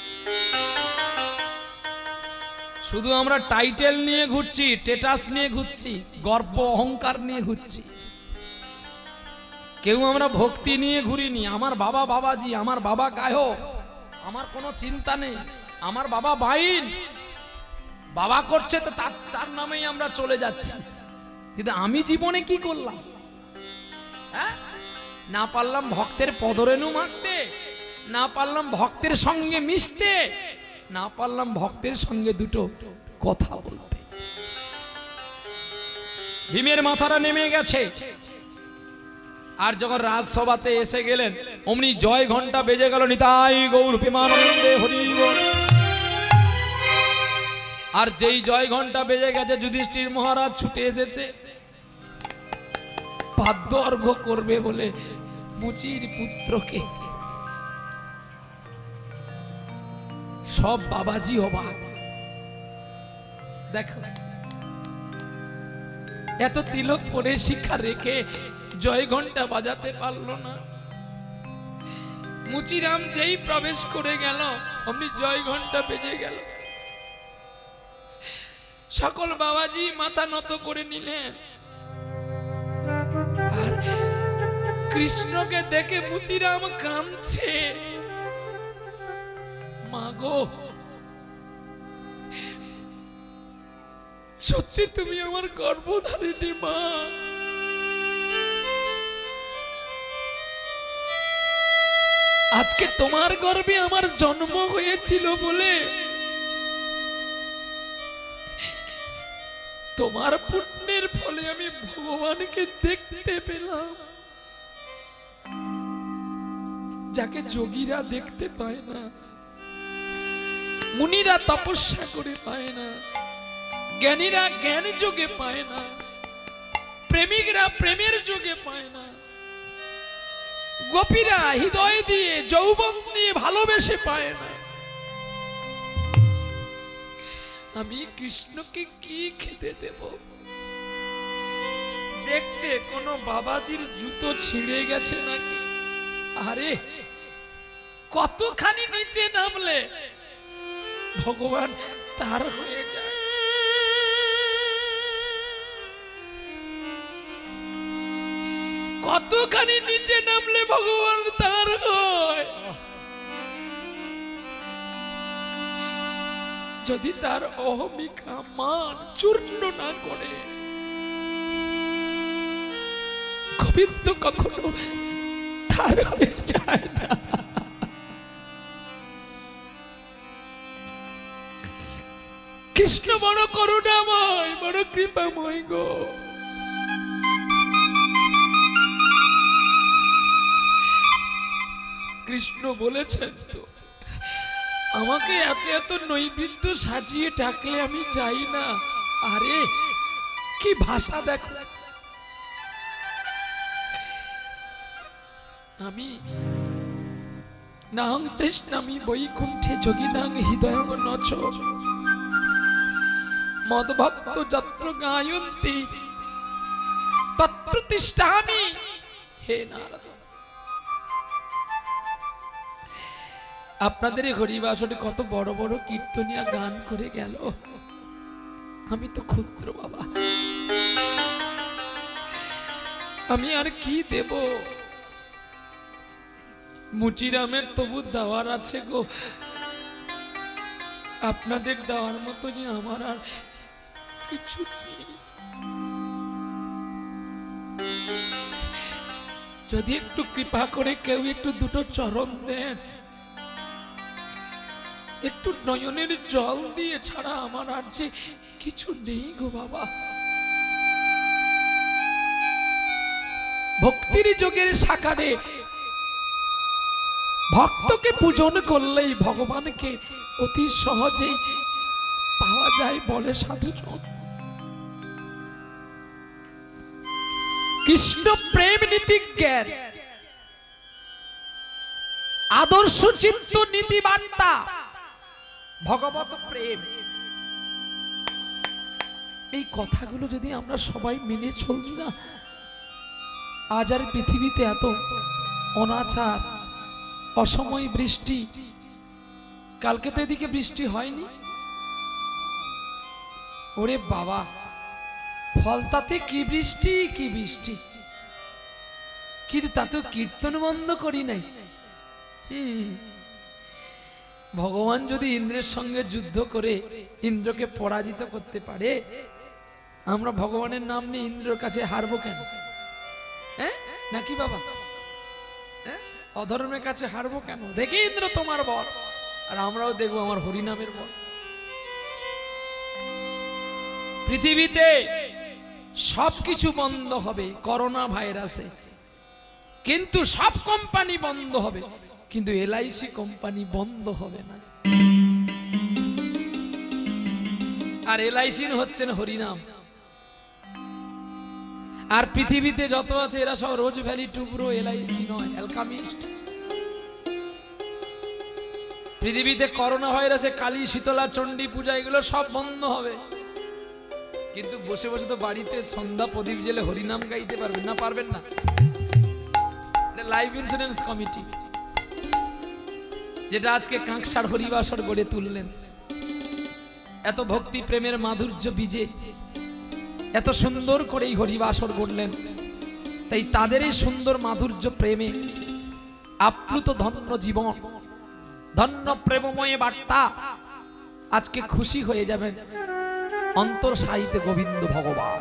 শুধু আমরা টাইটেল নিয়ে ঘুরছি, স্ট্যাটাস নিয়ে ঘুরছি, গর্ব অহংকার নিয়ে ঘুরছি। কেউ আমরা ভক্তি নিয়ে ঘুরিনি। আমার বাবা বাবাজি, আমার বাবা গায়ক, আমার কোনো চিন্তা নেই। আমার বাবা বাইন, বাবা করছে তো তার নামেই আমরা চলে যাচ্ছি। কিন্তু আমি জীবনে কি করলাম? হ্যাঁ, না পারলাম ভক্তের পদরেণু মাখতে, না পারলাম ভক্তের সঙ্গে মিশতে, না পারলাম ভক্তের সঙ্গে দুটো কথা বলতে। ভীমের মাথাটা নেমে গেছে। আর যখন রাজসভাতে এসে গেলেন, অমনি জয় ঘন্টা বেজে গেল, নিতাই গৌর প্রেমানন্দে হরি বল। আর যেই জয় ঘন্টা বেজে গেছে, যুধিষ্ঠির মহারাজ ছুটে এসেছে পাদ্য অর্ঘ্য করবে বলে মুচির পুত্রকে। সব বাবাজি অবাক। দেখো, এত তিলক পরে শিক্ষা রেখে জয় ঘন্টা বাজাতে পারলো না। মুচিরাম যেই প্রবেশ করে গেল, অমনি জয় ঘন্টা বেজে গেল। সকল বাবাজি মাথা নত করে নিলেন। আর কৃষ্ণকে দেখে মুচিরাম কাঁদছে, মাগো সত্যি তুমি আমার গর্ভধারিণী মা। আজকে তোমার গর্ভে আমার জন্ম হয়েছিল বলে তোমার পুণ্যের ফলে আমি ভগবানকে দেখতে পেলাম, যাকে যোগীরা দেখতে পায় না, মুনিরা তপস্যা করে পায় না, জ্ঞানীরা জ্ঞান যোগে পায় না, প্রেমিকরা প্রেমের যোগে পায় না, গোপীরা হৃদয় দিয়ে যৌবন দিয়ে ভালোবেসে পায় না। আমি কৃষ্ণকে কি খেতে দেব? দেখছে কোন বাবাজির জুতো ছিঁড়ে গেছে নাকি? আরে কতখানি নিচে নামলে ভগবান তার হয়ে যায়। কতখানি নিচে নামলে ভগবান তার হয়। যদি তার অহমিকা মান চূর্ণ না করে, গোবিন্দ কখনো তার হয়ে যায় না। কৃষ্ণ বড় করুণাময়, বড় কৃপাময় গো। কৃষ্ণ বলেছেন তো, আমাকে এত এত নৈবেদ্য সাজিয়ে ডাকলে আমি যাই না। আরে কি ভাষা দেখো! আমি নাং তৃষ্ণামি বৈকুণ্ঠে যোগিনাং হৃদয়ং নচ মদ্ভক্ত যত্র গায়ন্তি তত্র তিষ্ঠামি। হে নারদ, আপনাদের হরিবাসনে কত বড় বড় কীর্তনিয়া গান করে গেল, আমি তো ক্ষুদ্র বাবা, আমি আর কি দেব? মুচিরামের তবু দেওয়ার আছে গো, আপনাদের দেওয়ার মতো যে আমার আর কিছু নেই। যদি একটু কৃপা করে কেউ একটু দুটো চরণ দেন, একটু নয়নের জল দিয়ে ছাড়া আমার আর যে কিছু নেই গো বাবা। ভক্তির যোগের সাকারে ভক্তকে পূজন করলেই ভগবানকে অতি সহজেই পাওয়া যায় বলে সাধুজন। কৃষ্ণ প্রেম নীতি জ্ঞান, আদর্শ চিত্ত নীতি বার্তা, ভগবত প্রেম, এই কথাগুলো যদি আমরা সবাই মেনে চলি না, আজ আর পৃথিবীতে এত অনাচার, অসময় বৃষ্টি, কালকে তো এদিকে বৃষ্টি হয়নি। ওরে বাবা, ফলতাতে কি বৃষ্টি কি বৃষ্টি, কিন্তু তাতেও কীর্তন বন্ধ করি নাই। ভগবান যদি ইন্দ্রের সঙ্গে যুদ্ধ করে ইন্দ্রকে পরাজিত করতে পারে, আমরা ভগবানের নাম নিয়ে ইন্দ্রের কাছে হারবো কেন? হ্যাঁ নাকি বাবা? অধর্মের কাছে হারবো কেন? দেখি ইন্দ্র তোমার বর, আর আমরাও দেখবো আমার হরিনামের বর। পৃথিবীতে সবকিছু বন্ধ হবে করোনা ভাইরাসে, কিন্তু সব কোম্পানি বন্ধ হবে, কিন্তু এলআইসি কোম্পানি বন্ধ হবে না। আর এলআইসি হচ্ছেন হরিনাম। আর পৃথিবীতে যত আছে এরা সব রোজ ভ্যালি টুবরো, এলআইসি নয়, অ্যালকামিস্ট। পৃথিবীতে করোনা ভাইরাসে কালী, শীতলা, চণ্ডী পূজা এগুলো সব বন্ধ হবে, কিন্তু বসে বসে তো বাড়িতে সন্ধ্যা প্রদীপ জেলে হরিনাম গাইতে পারবেন না? পারবেন না? লাইফ ইন্স্যুরেন্স কমিটি যেটা আজকে কাঁকসার হরিবাসর গড়ে তুললেন, এত ভক্তি প্রেমের মাধুর্য বীজে এত সুন্দর করে এই হরিবাসর গড়লেন, তাই তাদের এই সুন্দর মাধুর্য প্রেমে আপ্লুত ধন্য জীবন, ধন্য প্রেমময় বার্তা, আজকে খুশি হয়ে যাবেন। অন্তর সাহিতে গোবিন্দ ভগবান।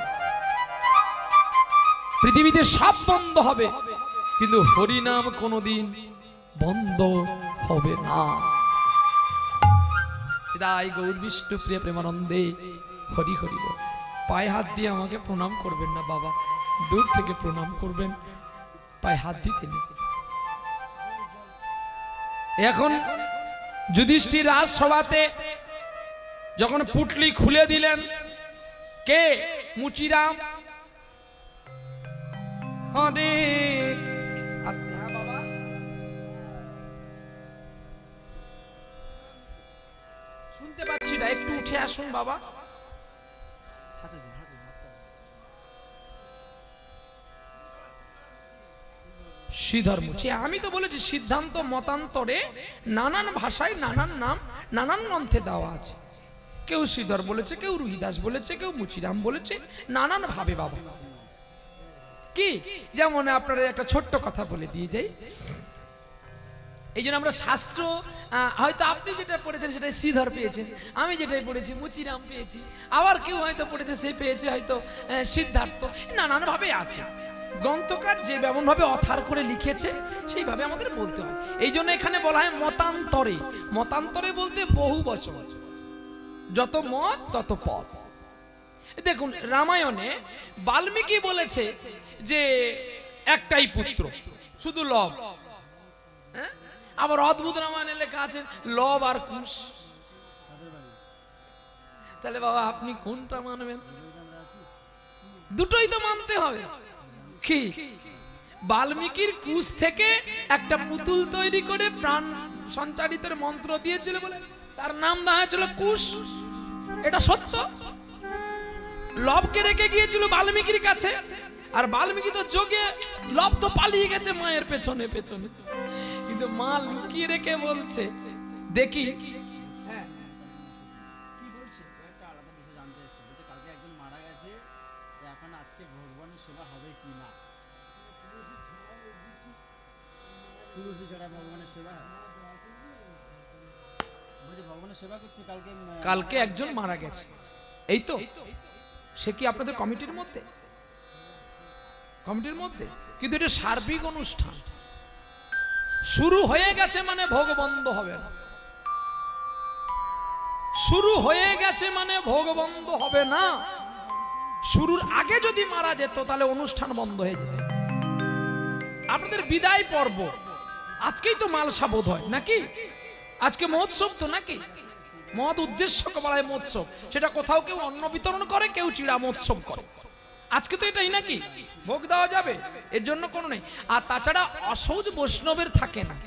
পৃথিবীতে সব বন্ধ হবে, কিন্তু হরিনাম কোনোদিন বন্ধ হবে না। তাই গৌর বিষ্ণু প্রিয় প্রেমানন্দে হরি হরি বল। পায়ে হাত দিয়ে আমাকে প্রণাম করবেন না বাবা, দূর থেকে প্রণাম করবেন, পায়ে হাত দিতে নেই। এখন যুধিষ্ঠির রাজসভাতে যখন পুটলি খুলে দিলেন, কে? মুচিরাম। আরে আস্তে, হ্যাঁ বাবা, শুনতে পাচ্ছি না, একটু উঠে আসুন বাবা। শ্রীধর মুচি, আমি তো বলেছি সিদ্ধান্ত মতান্তরে নানান ভাষায় নানান নাম নানান গ্রন্থে দেওয়া আছে। কেউ শ্রীধর বলেছে, কেউ রুহিদাস বলেছে, কেউ মুচিরাম বলেছে, নানান ভাবে বাবা। কি যেমন আপনারা একটা ছোট্ট কথা বলে দিয়ে যাই, এই জন্য আমরা শাস্ত্র, হয়তো আপনি যেটা পড়েছেন সেটাই শ্রীধর পেয়েছেন, আমি যেটাই পড়েছি মুচিরাম পেয়েছি, আবার কেউ হয়তো পড়েছে সে পেয়েছে হয়তো সিদ্ধার্থ, নানান ভাবে আছে। গ্রন্থকার যে যেমন ভাবে অথার করে লিখেছে সেইভাবে আমাদের বলতে হয়। এই জন্য এখানে বলা হয় মতান্তরে। মতান্তরে বলতে বহু বচন, যত মত তত পথ। দেখুন রামায়ণে বাল্মীকি বলেছে যে একটাই পুত্র, শুধু লব। আবার অদ্ভুত রামায়ণে লেখা আছে লব আর কুশ। তাহলে বাবা আপনি কোনটা মানবেন? দুটোই তো মানতে হবে। কি বাল্মীকির কুশ থেকে একটা পুতুল তৈরি করে প্রাণ সঞ্চারিতের মন্ত্র দিয়েছিল বলে তার নাম দেওয়া হয়েছিল কুশ, এটা সত্য। লবকে রেখে গিয়েছিল বাল্মীকির কাছে, আর বাল্মীকি তো যোগে, লব তো পালিয়ে গেছে মায়ের পেছনে পেছনে, কিন্তু মা লুকিয়ে রেখে বলছে দেখি। হ্যাঁ কি বলছে? একটা আলাদা বিষয় জানতে এসেছে, বলছে কালকে একজন মারা গেছে, এখন আজকে ভগবানের সেবা হবে কি না? তুলসী ছাড়া ভগবানের সেবা হয়? বলছে ভগবানের সেবা করছে, কালকে একজন মারা গেছে, এই তো। সে কি আপনাদের কমিটির মধ্যে? কমিটির মধ্যে, কিন্তু এটা সার্বিক অনুষ্ঠান। শুরু হয়ে গেছে মানে ভোগ বন্ধ হবে না। শুরু হয়ে গেছে মানে ভোগ বন্ধ হবে না। শুরুর আগে যদি মারা যেত তাহলে অনুষ্ঠান বন্ধ হয়ে যেত। আপনাদের বিদায় পর্ব আজকেই তো মালসা বোধ হয় নাকি? আজকে মহোৎসব তো নাকি? মহৎ উদ্দেশ্য বলায় মহোৎসব, সেটা কোথাও কেউ অন্ন বিতরণ করে, কেউ চিড়া মহোৎসব করে। আজকে তো এটাই নাকি, ভোগ দেওয়া যাবে, এর জন্য কোনো নেই। আর তাছাড়া অসৌচ বৈষ্ণবের থাকে না,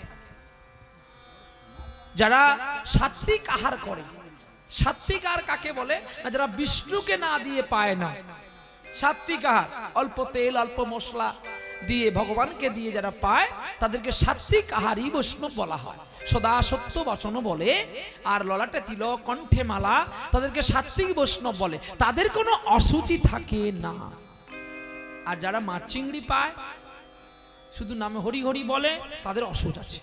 যারা সাত্বিক আহার করে। সাত্বিক আহার কাকে বলে? না যারা বিষ্ণুকে না দিয়ে পায় না। সাত্বিক আহার অল্প তেল অল্প মশলা দিয়ে ভগবানকে দিয়ে যারা পায় তাদেরকে সাত্বিক আহারই বৈষ্ণব বলা হয়। সদা সত্য বচন বলে, আর ললাটে তিলক কণ্ঠে মালা, তাদেরকে সাত্বিক বৈষ্ণব বলে। তাদের কোনো অসুচি থাকে না। আর যারা মাছ চিংড়ি পায়, শুধু নামে হরি হরি বলে, তাদের অসুচ আছে।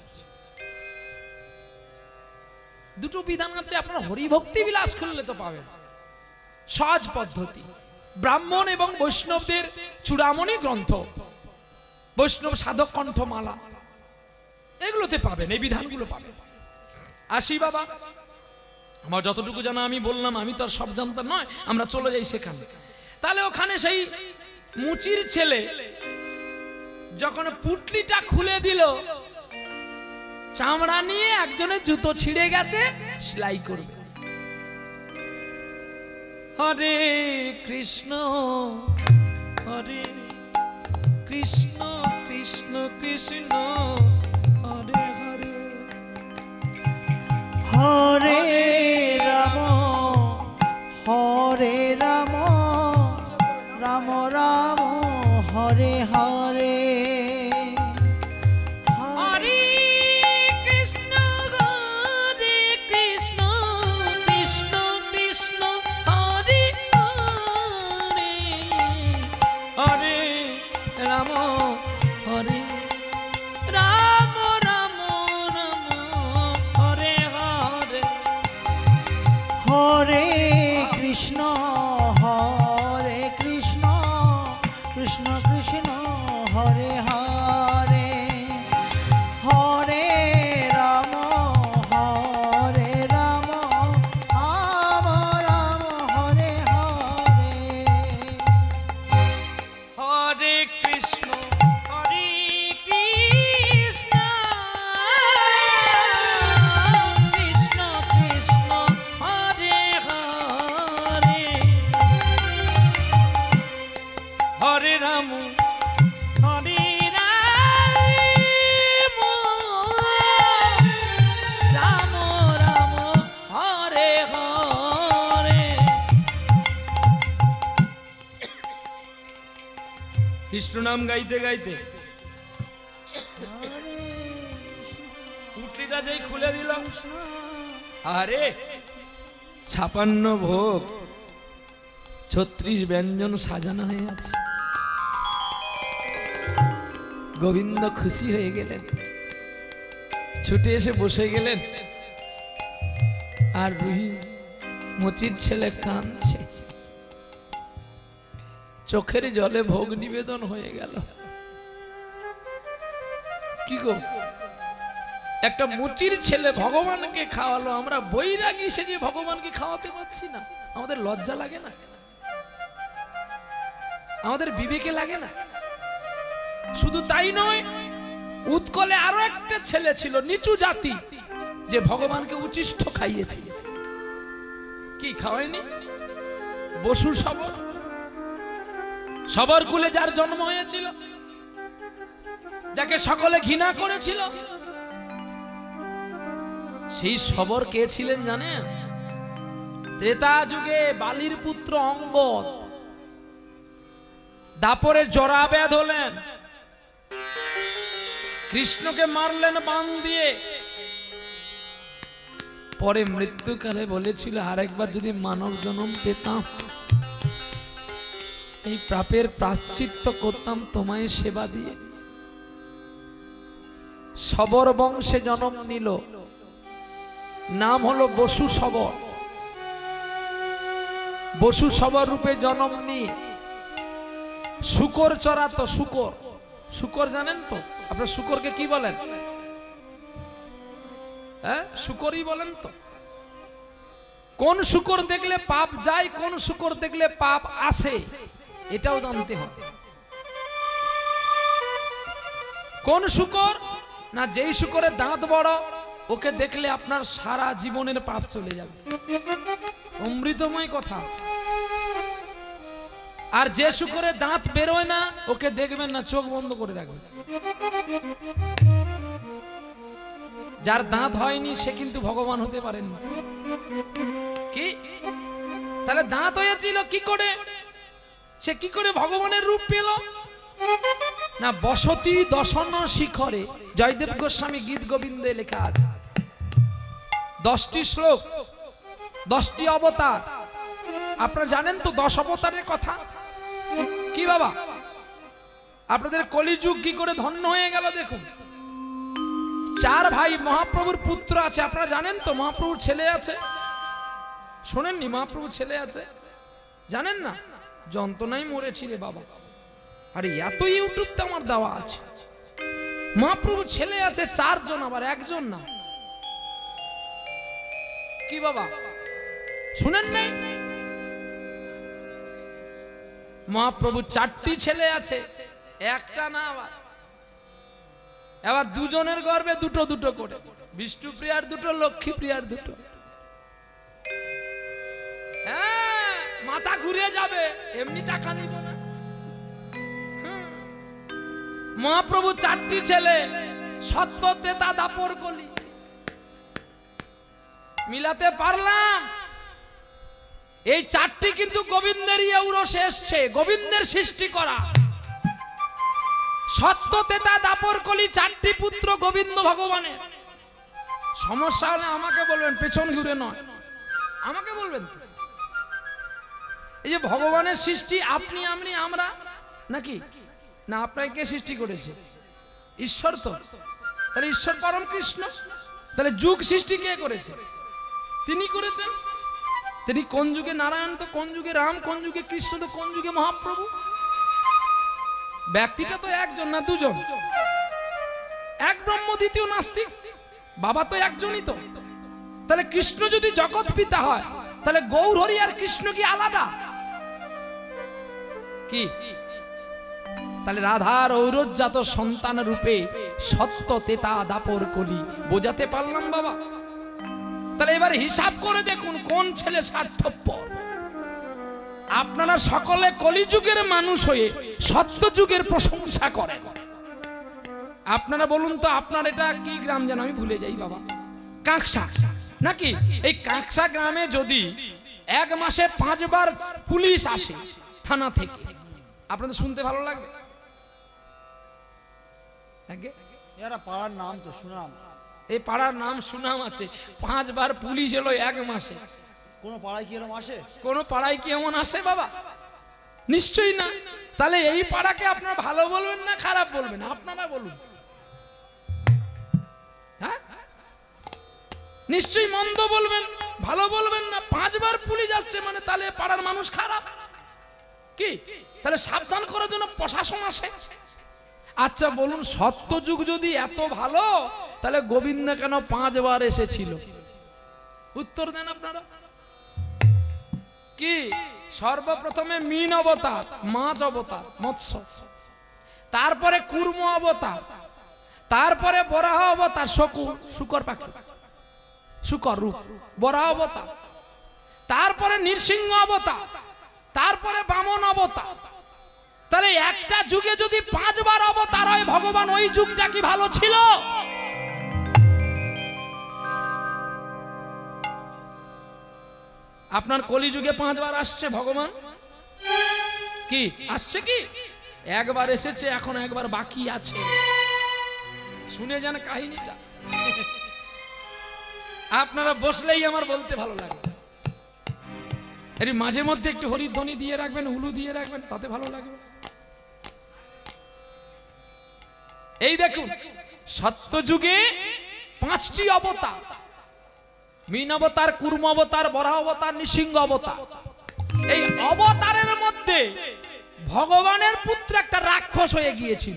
দুটো বিধান আছে, আপনারা হরিভক্তি বিলাস করলে তো পাবেন। সহজ পদ্ধতি, ব্রাহ্মণ এবং বৈষ্ণবদের চূড়ামণি গ্রন্থ, বৈষ্ণব সাধক কণ্ঠমালা, এগুলোতে পাবেন, এই বিধানগুলো পাবেন। আসি বাবা, আমার যতটুকু জানা আমি বললাম, আমি তো আর সব জানতাম নয়। আমরা চলে যাই সেখানে। তাহলে ওখানে সেই মুচির ছেলে যখন পুটলিটা খুলে দিল, চামড়া নিয়ে একজনের জুতো ছিঁড়ে গেছে, সেলাই করবে। হরে কৃষ্ণ হরে কৃষ্ণ কৃষ্ণ কৃষ্ণ হরে হরে, হরে রাম হরে রাম রাম রাম হরে হরে, হরে কৃষ্ণ হরে কৃষ্ণ কৃষ্ণ কৃষ্ণ হরে হরে, হরে রাম হরে রাম রাম রাম হরে হরে, হরে কৃষ্ণ কৃষ্ণ নাম গাইতে গাইতে পুটলিটা যেই খুলে দিল, আরে 56 ভোগ 36 ব্যঞ্জন সাজানো হয়ে আছে। গোবিন্দ খুশি হয়ে গেলেন, ছুটে এসে বসে গেলেন। আর রুহি মুচির ছেলে কাঁদছে, চোখের জলে ভোগ নিবেদন হয়ে গেল। কি গো, একটা মুচির ছেলে ভগবানকে খাওয়ালো, আমরা বৈরাগী সেজে ভগবানকে খাওয়াতে পারছি না। আমাদের লজ্জা লাগে না? আমাদের বিবেকে লাগে না? শুধু তাই নয়, উৎকলে আরো একটা ছেলে ছিল নিচু জাতি, যে ভগবানকে উচিষ্ঠ খাইয়েছিল। কি খাওয়ায়নি? বসু সবর। সবর কুলে যার জন্ম হয়েছিল, যাকে সকলে ঘৃণা করেছিল, সেই সবর কে ছিলেন জানেন? ত্রেতা যুগে বালির পুত্র অঙ্গদ। দাপরের জরাবেদ হলেন, কৃষ্ণকে মারলেন বাণ দিয়ে। পরে মৃত্যুকালে বলেছিল, আরেকবার যদি মানব জন্ম পেতাম, এই পাপের প্রায়শ্চিত্ত করতাম তোমায় সেবা দিয়ে। সবর বংশে জন্ম নিল, নাম হলো বসু সবর। বসু সবর রূপে জন্ম নিয়ে শুকর চড়াতো। শুকর, শুকর জানেন তো আপনার? শুকরকে কি বলেন? হ্যাঁ, শুকরই বলেন তো। কোন শুকর দেখলে পাপ যায়, কোন শুকর দেখলে পাপ আসে, এটাও জানতে হবে। কোন শুকর না, যেই শুকরের দাঁত বড়, ওকে দেখলে আপনার সারা জীবনের পাপ চলে যাবে। অমৃতময় কথা। আর যে শুকরের দাঁত বেরোয় না, ওকে দেখবেন না, চোখ বন্ধ করে রাখবেন। যার দাঁত হয়নি সে কিন্তু ভগবান হতে পারেন না। কি তাহলে দাঁত হয়েছিল কি করে? সে কি করে ভগবানের রূপ পেল? না, বসতি দশন শিখরে, জয়দেব গোস্বামী গীত গোবিন্দে লেখা আছে 10টি শ্লোক, 10টি অবতার। আপনারা জানেন তো 10 অবতারের কথা? কি বাবা, আপনাদের কলিযুগ কি করে ধন্য হয়ে গেল দেখুন। 4 ভাই মহাপ্রভুর পুত্র আছে, আপনারা জানেন তো? মহাপ্রভুর ছেলে আছে, শোনেননি? মহাপ্রভুর ছেলে আছে, জানেন না? যন্ত্রণায় মরেছি রে বাবা। আরে এত ইউটিউব তো আমার দেওয়া আছে। মহাপ্রভুর ছেলে আছে 4 জন, আবার 1 জন না। কি বাবা, শুনেন নাই? মহাপ্রভুর 4টি ছেলে আছে, একটা না। আবার 2 জনের গর্ভে 2 করে, বিষ্ণুপ্রিয়ার 2, লক্ষ্মীপ্রিয়ার 2। হ্যাঁ, মাথা ঘুরে যাবে, এমনি টাকা নিব না। মহাপ্রভু 4টি ছেলে, সত্য ত্রেতা দাপর কলি। মিলাতে পারলাম? এই 4টি কিন্তু গোবিন্দের ঔরসে এসছে, গোবিন্দের সৃষ্টি করা। সত্য ত্রেতা দাপর কলি 4টি পুত্র গোবিন্দ ভগবানের। সমস্যা হলে আমাকে বলবেন, পেছন ঘুরে নয়, আমাকে বলবেন তো। এই যে ভগবানের সৃষ্টি, আপনি আমি আমরা নাকি? না, আপনাকে কে সৃষ্টি করেছে? ঈশ্বর তো। তাহলে ঈশ্বর পরম কৃষ্ণ। তাহলে যুগ সৃষ্টি কে করেছে? তিনি করেছেন। তিনি কোন যুগে নারায়ণ, তো কোন যুগে রাম, কোন যুগে কৃষ্ণ, তো কোন যুগে মহাপ্রভু। ব্যক্তিটা তো একজন না 2 জন। এক ব্রহ্ম, দ্বিতীয় নাস্তিক। বাবা তো একজনই তো। তাহলে কৃষ্ণ যদি জগৎ পিতা হয়, তাহলে গৌর হরি আর কৃষ্ণ কি আলাদা? কি? তাহলে রাধার ঔরজাত সন্তান রূপে সত্য ত্রেতা দাপর কলি। বোঝাতে পারলাম বাবা? তাহলে এবারে হিসাব করে দেখুন কোন ছেলে স্বার্থপর। আপনারা সকলে কলিযুগের মানুষ হয়ে সত্য যুগের প্রশংসা করেন। আপনারা বলুন তো, আপনার এটা কি গ্রাম যেন? আমি ভুলে যাই বাবা। কাঁকসা নাকি? এই কাঁকসা গ্রামে যদি 1 মাসে 5 বার পুলিশ আসে থানা থেকে, আপনাদের শুনতে ভালো লাগবে? আগে এরা পাড়ার নাম তো সুনাম। এই পাড়ার নাম সুনাম আছে, 5 বার পুলিশ এলো 1 মাসে। কোন পাড়ায় কি এরকম আসে? কোন পাড়ায় কি এমন আসে বাবা? নিশ্চয়ই না। তাহলে এই পাড়াকে আপনারা ভালো বলবেন না খারাপ বলবেন? আপনারা বলুন। হ্যাঁ, নিশ্চয়ই মন্দ বলবেন, ভালো বলবেন না। 5 বার পুলিশ আসছে মানে তাহলে পাড়ার মানুষ খারাপ কি? তাহলে সাবধান করার জন্য প্রশাসন আসে। আচ্ছা বলুন, সত্যযুগ যদি এত ভালো তাহলে গোবিন্দ কেন 5 বার এসেছিল? উত্তর দেন আপনারা। কি? সর্বপ্রথমে মীন অবতার, মাছ অবতার, মৎস্য, তারপরে কুর্ম অবতার, তারপরে বরাহ অবতার, শুকর পাখি, শুকর রূপ, বরাহ অবতার, তারপরে নৃসিংহ অবতার, তারপরে বামন অবতার। তাহলে একটা যুগে যদি 5 বার অবতার হয় ভগবান, ওই যুগটা কি ভালো ছিল? আপনার কলিযুগে 5 বার আসছে ভগবান, কি আসছে? কি একবার এসেছে, এখন একবার বাকি আছে। শুনে যান কাহিনীটা। আপনারা বসলেই আমার বলতে ভালো লাগে। এর মাঝে মধ্যে একটু হরিধ্বনি দিয়ে রাখবেন, উলু দিয়ে রাখবেন, তাতে ভালো লাগবে। এই দেখুন, সত্যযুগে 5টি অবতার, মীন অবতার, কুর্ম অবতার, বরাহ অবতার, নৃসিংহ অবতার। এই অবতারের মধ্যে ভগবানের পুত্র একটা রাক্ষস হয়ে গিয়েছিল।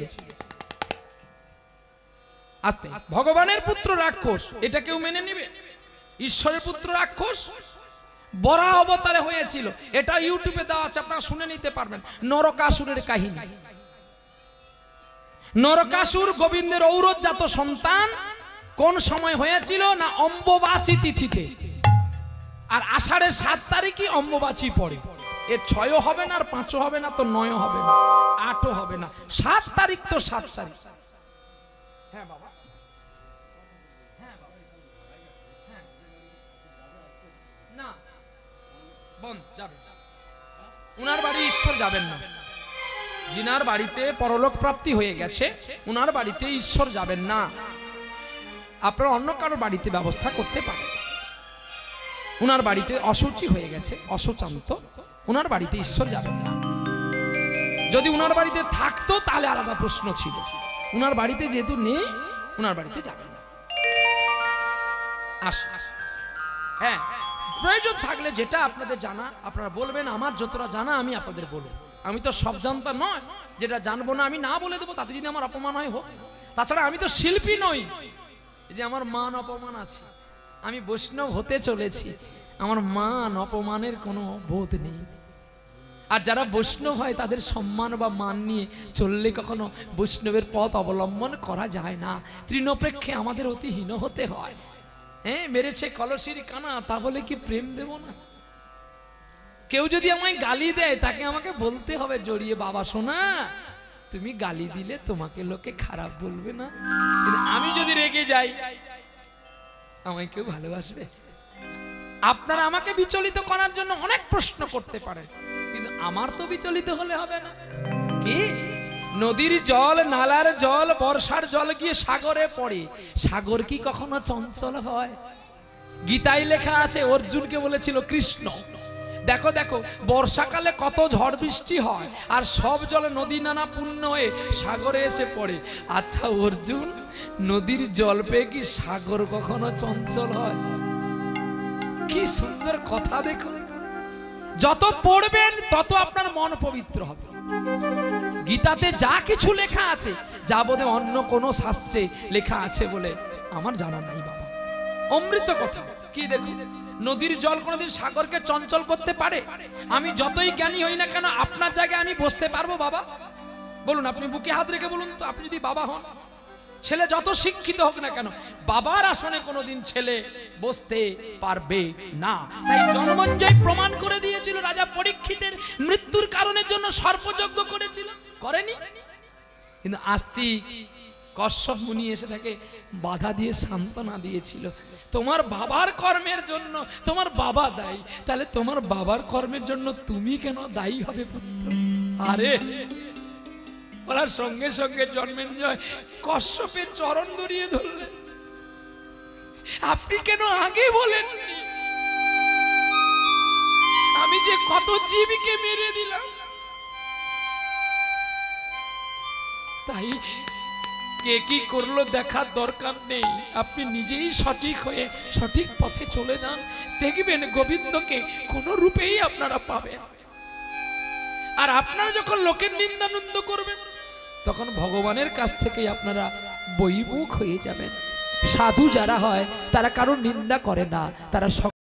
আস্তে, ভগবানের পুত্র রাক্ষস, এটা কেউ মেনে নিবে? ঈশ্বরের পুত্র রাক্ষস বরাহ অবতারে হয়েছিল। এটা ইউটিউবে দেওয়া আছে, আপনারা শুনে নিতে পারবেন। নরকাসুরের কাহিনী। নরকাসুর গোবিন্দের ঔরজাত সন্তান। কোন সময় হয়েছিল না? অম্বুবাচী তিথিতে। আর আষাঢ়ের 7 তারিখই অম্বুবাচী পড়ে। এর 6ও হবে না, আর 5ও হবে না, তো 9ও হবে না, 8ও হবে না, 7 তারিখ তো 7 তারিখ। হ্যাঁ বাবা, হ্যাঁ বাবা, হ্যাঁ না, বন্ধ যাবে। উনার বাড়ি ঈশ্বর যাবেন না। যিনার বাড়িতে পরলোক প্রাপ্তি হয়ে গেছে, উনার বাড়িতে ঈশ্বর যাবেন না। আপনারা অন্য কারোর বাড়িতে ব্যবস্থা করতে পারেন। উনার বাড়িতে অশুচি হয়ে গেছে, অশোচান্ত, উনার বাড়িতে ঈশ্বর যাবেন না। যদি উনার বাড়িতে থাকতো তাহলে আলাদা প্রশ্ন ছিল। উনার বাড়িতে যেহেতু নেই, উনার বাড়িতে যাবেন না। হ্যাঁ, প্রয়োজন থাকলে যেটা আপনাদের জানা আপনারা বলবেন। আমার যতটা জানা আমি আপনাদের বলবো। আমি তো সব জানতা নয়, যেটা জানবো না আমি না বলে দেবো, তাতে যদি আমার অপমান হয় হোক। তাছাড়া আমি তো শিল্পী নই যে আমার মান অপমান আছে। আমি বৈষ্ণব হতে চলেছি, আমার মান অপমানের কোনো বোধ নেই। আর যারা বৈষ্ণব হয় তাদের সম্মান বা মান নিয়ে চললে কখনো বৈষ্ণবের পথ অবলম্বন করা যায় না। তৃণপ্রেক্ষে আমাদের অতি হীন হতে হয়। হ্যাঁ, মেরেছে কলসির কানা, তা বলে কি প্রেম দেব না? কেউ যদি আমায় গালি দেয় তাকে আমাকে বলতে হবে জড়িয়ে, বাবা শোনা, তুমি গালি দিলে তোমাকে লোকে খারাপ বলবে না, কিন্তু আমি যদি রেগে যাই আমায় কেউ ভালোবাসবে? আপনারা আমাকে বিচলিত করার জন্য অনেক প্রশ্ন করতে পারেন, কিন্তু আমার তো বিচলিত হলে হবে না। কি? নদীর জল, নালার জল, বর্ষার জল গিয়ে সাগরে পড়ে, সাগর কি কখনো চঞ্চল হয়? গীতায় লেখা আছে, অর্জুনকে বলেছিল কৃষ্ণ, দেখো দেখো বর্ষাকালে কত ঝড় বৃষ্টি হয়, আর সব জলে নদী নানা পূর্ণ হয়ে সাগরে এসে পড়ে। আচ্ছা অর্জুন, নদীর জল পেয়ে কি সাগর কখনো চঞ্চল হয়? কি সুন্দর কথা! দেখুন, যত পড়বেন তত আপনার মন পবিত্র হবে। গীতাতে যা কিছু লেখা আছে, যা বোধহয় অন্য কোনো শাস্ত্রে লেখা আছে বলে আমার জানা নাই বাবা। অমৃত কথা। কি দেখুন, নদীর জল কোনদিন সাগরকে চঞ্চল করতে পারে? আমি যতই জ্ঞানী হই না কেন, আপনার জায়গায় আমি বসতে পারবো বাবা? বলুন, আপনি বুকে হাত রেখে বলুন তো, আপনি যদি বাবা হন, ছেলে যত শিক্ষিত হোক না কেন, বাবার আসনে কোনোদিন ছেলে বসতে পারবে না। তাই জনমেজয় প্রমাণ করে দিয়েছিল, রাজা পরীক্ষিতের মৃত্যুর কারণের জন্য সর্পযজ্ঞ করেছিল, করেনি? কিন্তু আস্তিক কশ্যপ মুনি এসে তাকে বাধা দিয়ে সান্ত্বনা দিয়েছিল, তোমার বাবার কর্মের জন্য তোমার বাবা দায়ী, তাহলে তোমার বাবার কর্মের জন্য তুমি কেন দায়ী হবে পুত্র? আরে বলার সঙ্গে সঙ্গে জন্মেঞ্জয় কশ্যপের চরণ ধরিয়ে ধরলেন। আপনি কেন আগে বলেননি? আমি যে কত জীবকে মেরে দিলাম। তাই কে কি করলো দেখার দরকার নেই, আপনি নিজেই সঠিক হয়ে সঠিক পথে চলে যান, দেখবেন গোবিন্দকে কোন রূপেই আপনারা পাবেন। আর আপনারা যখন লোকের নিন্দানন্দ করবেন তখন ভগবানের কাছ থেকে আপনারা বহির্মুখ হয়ে যাবেন। সাধু যারা হয় তারা কারো নিন্দা করে না, তারা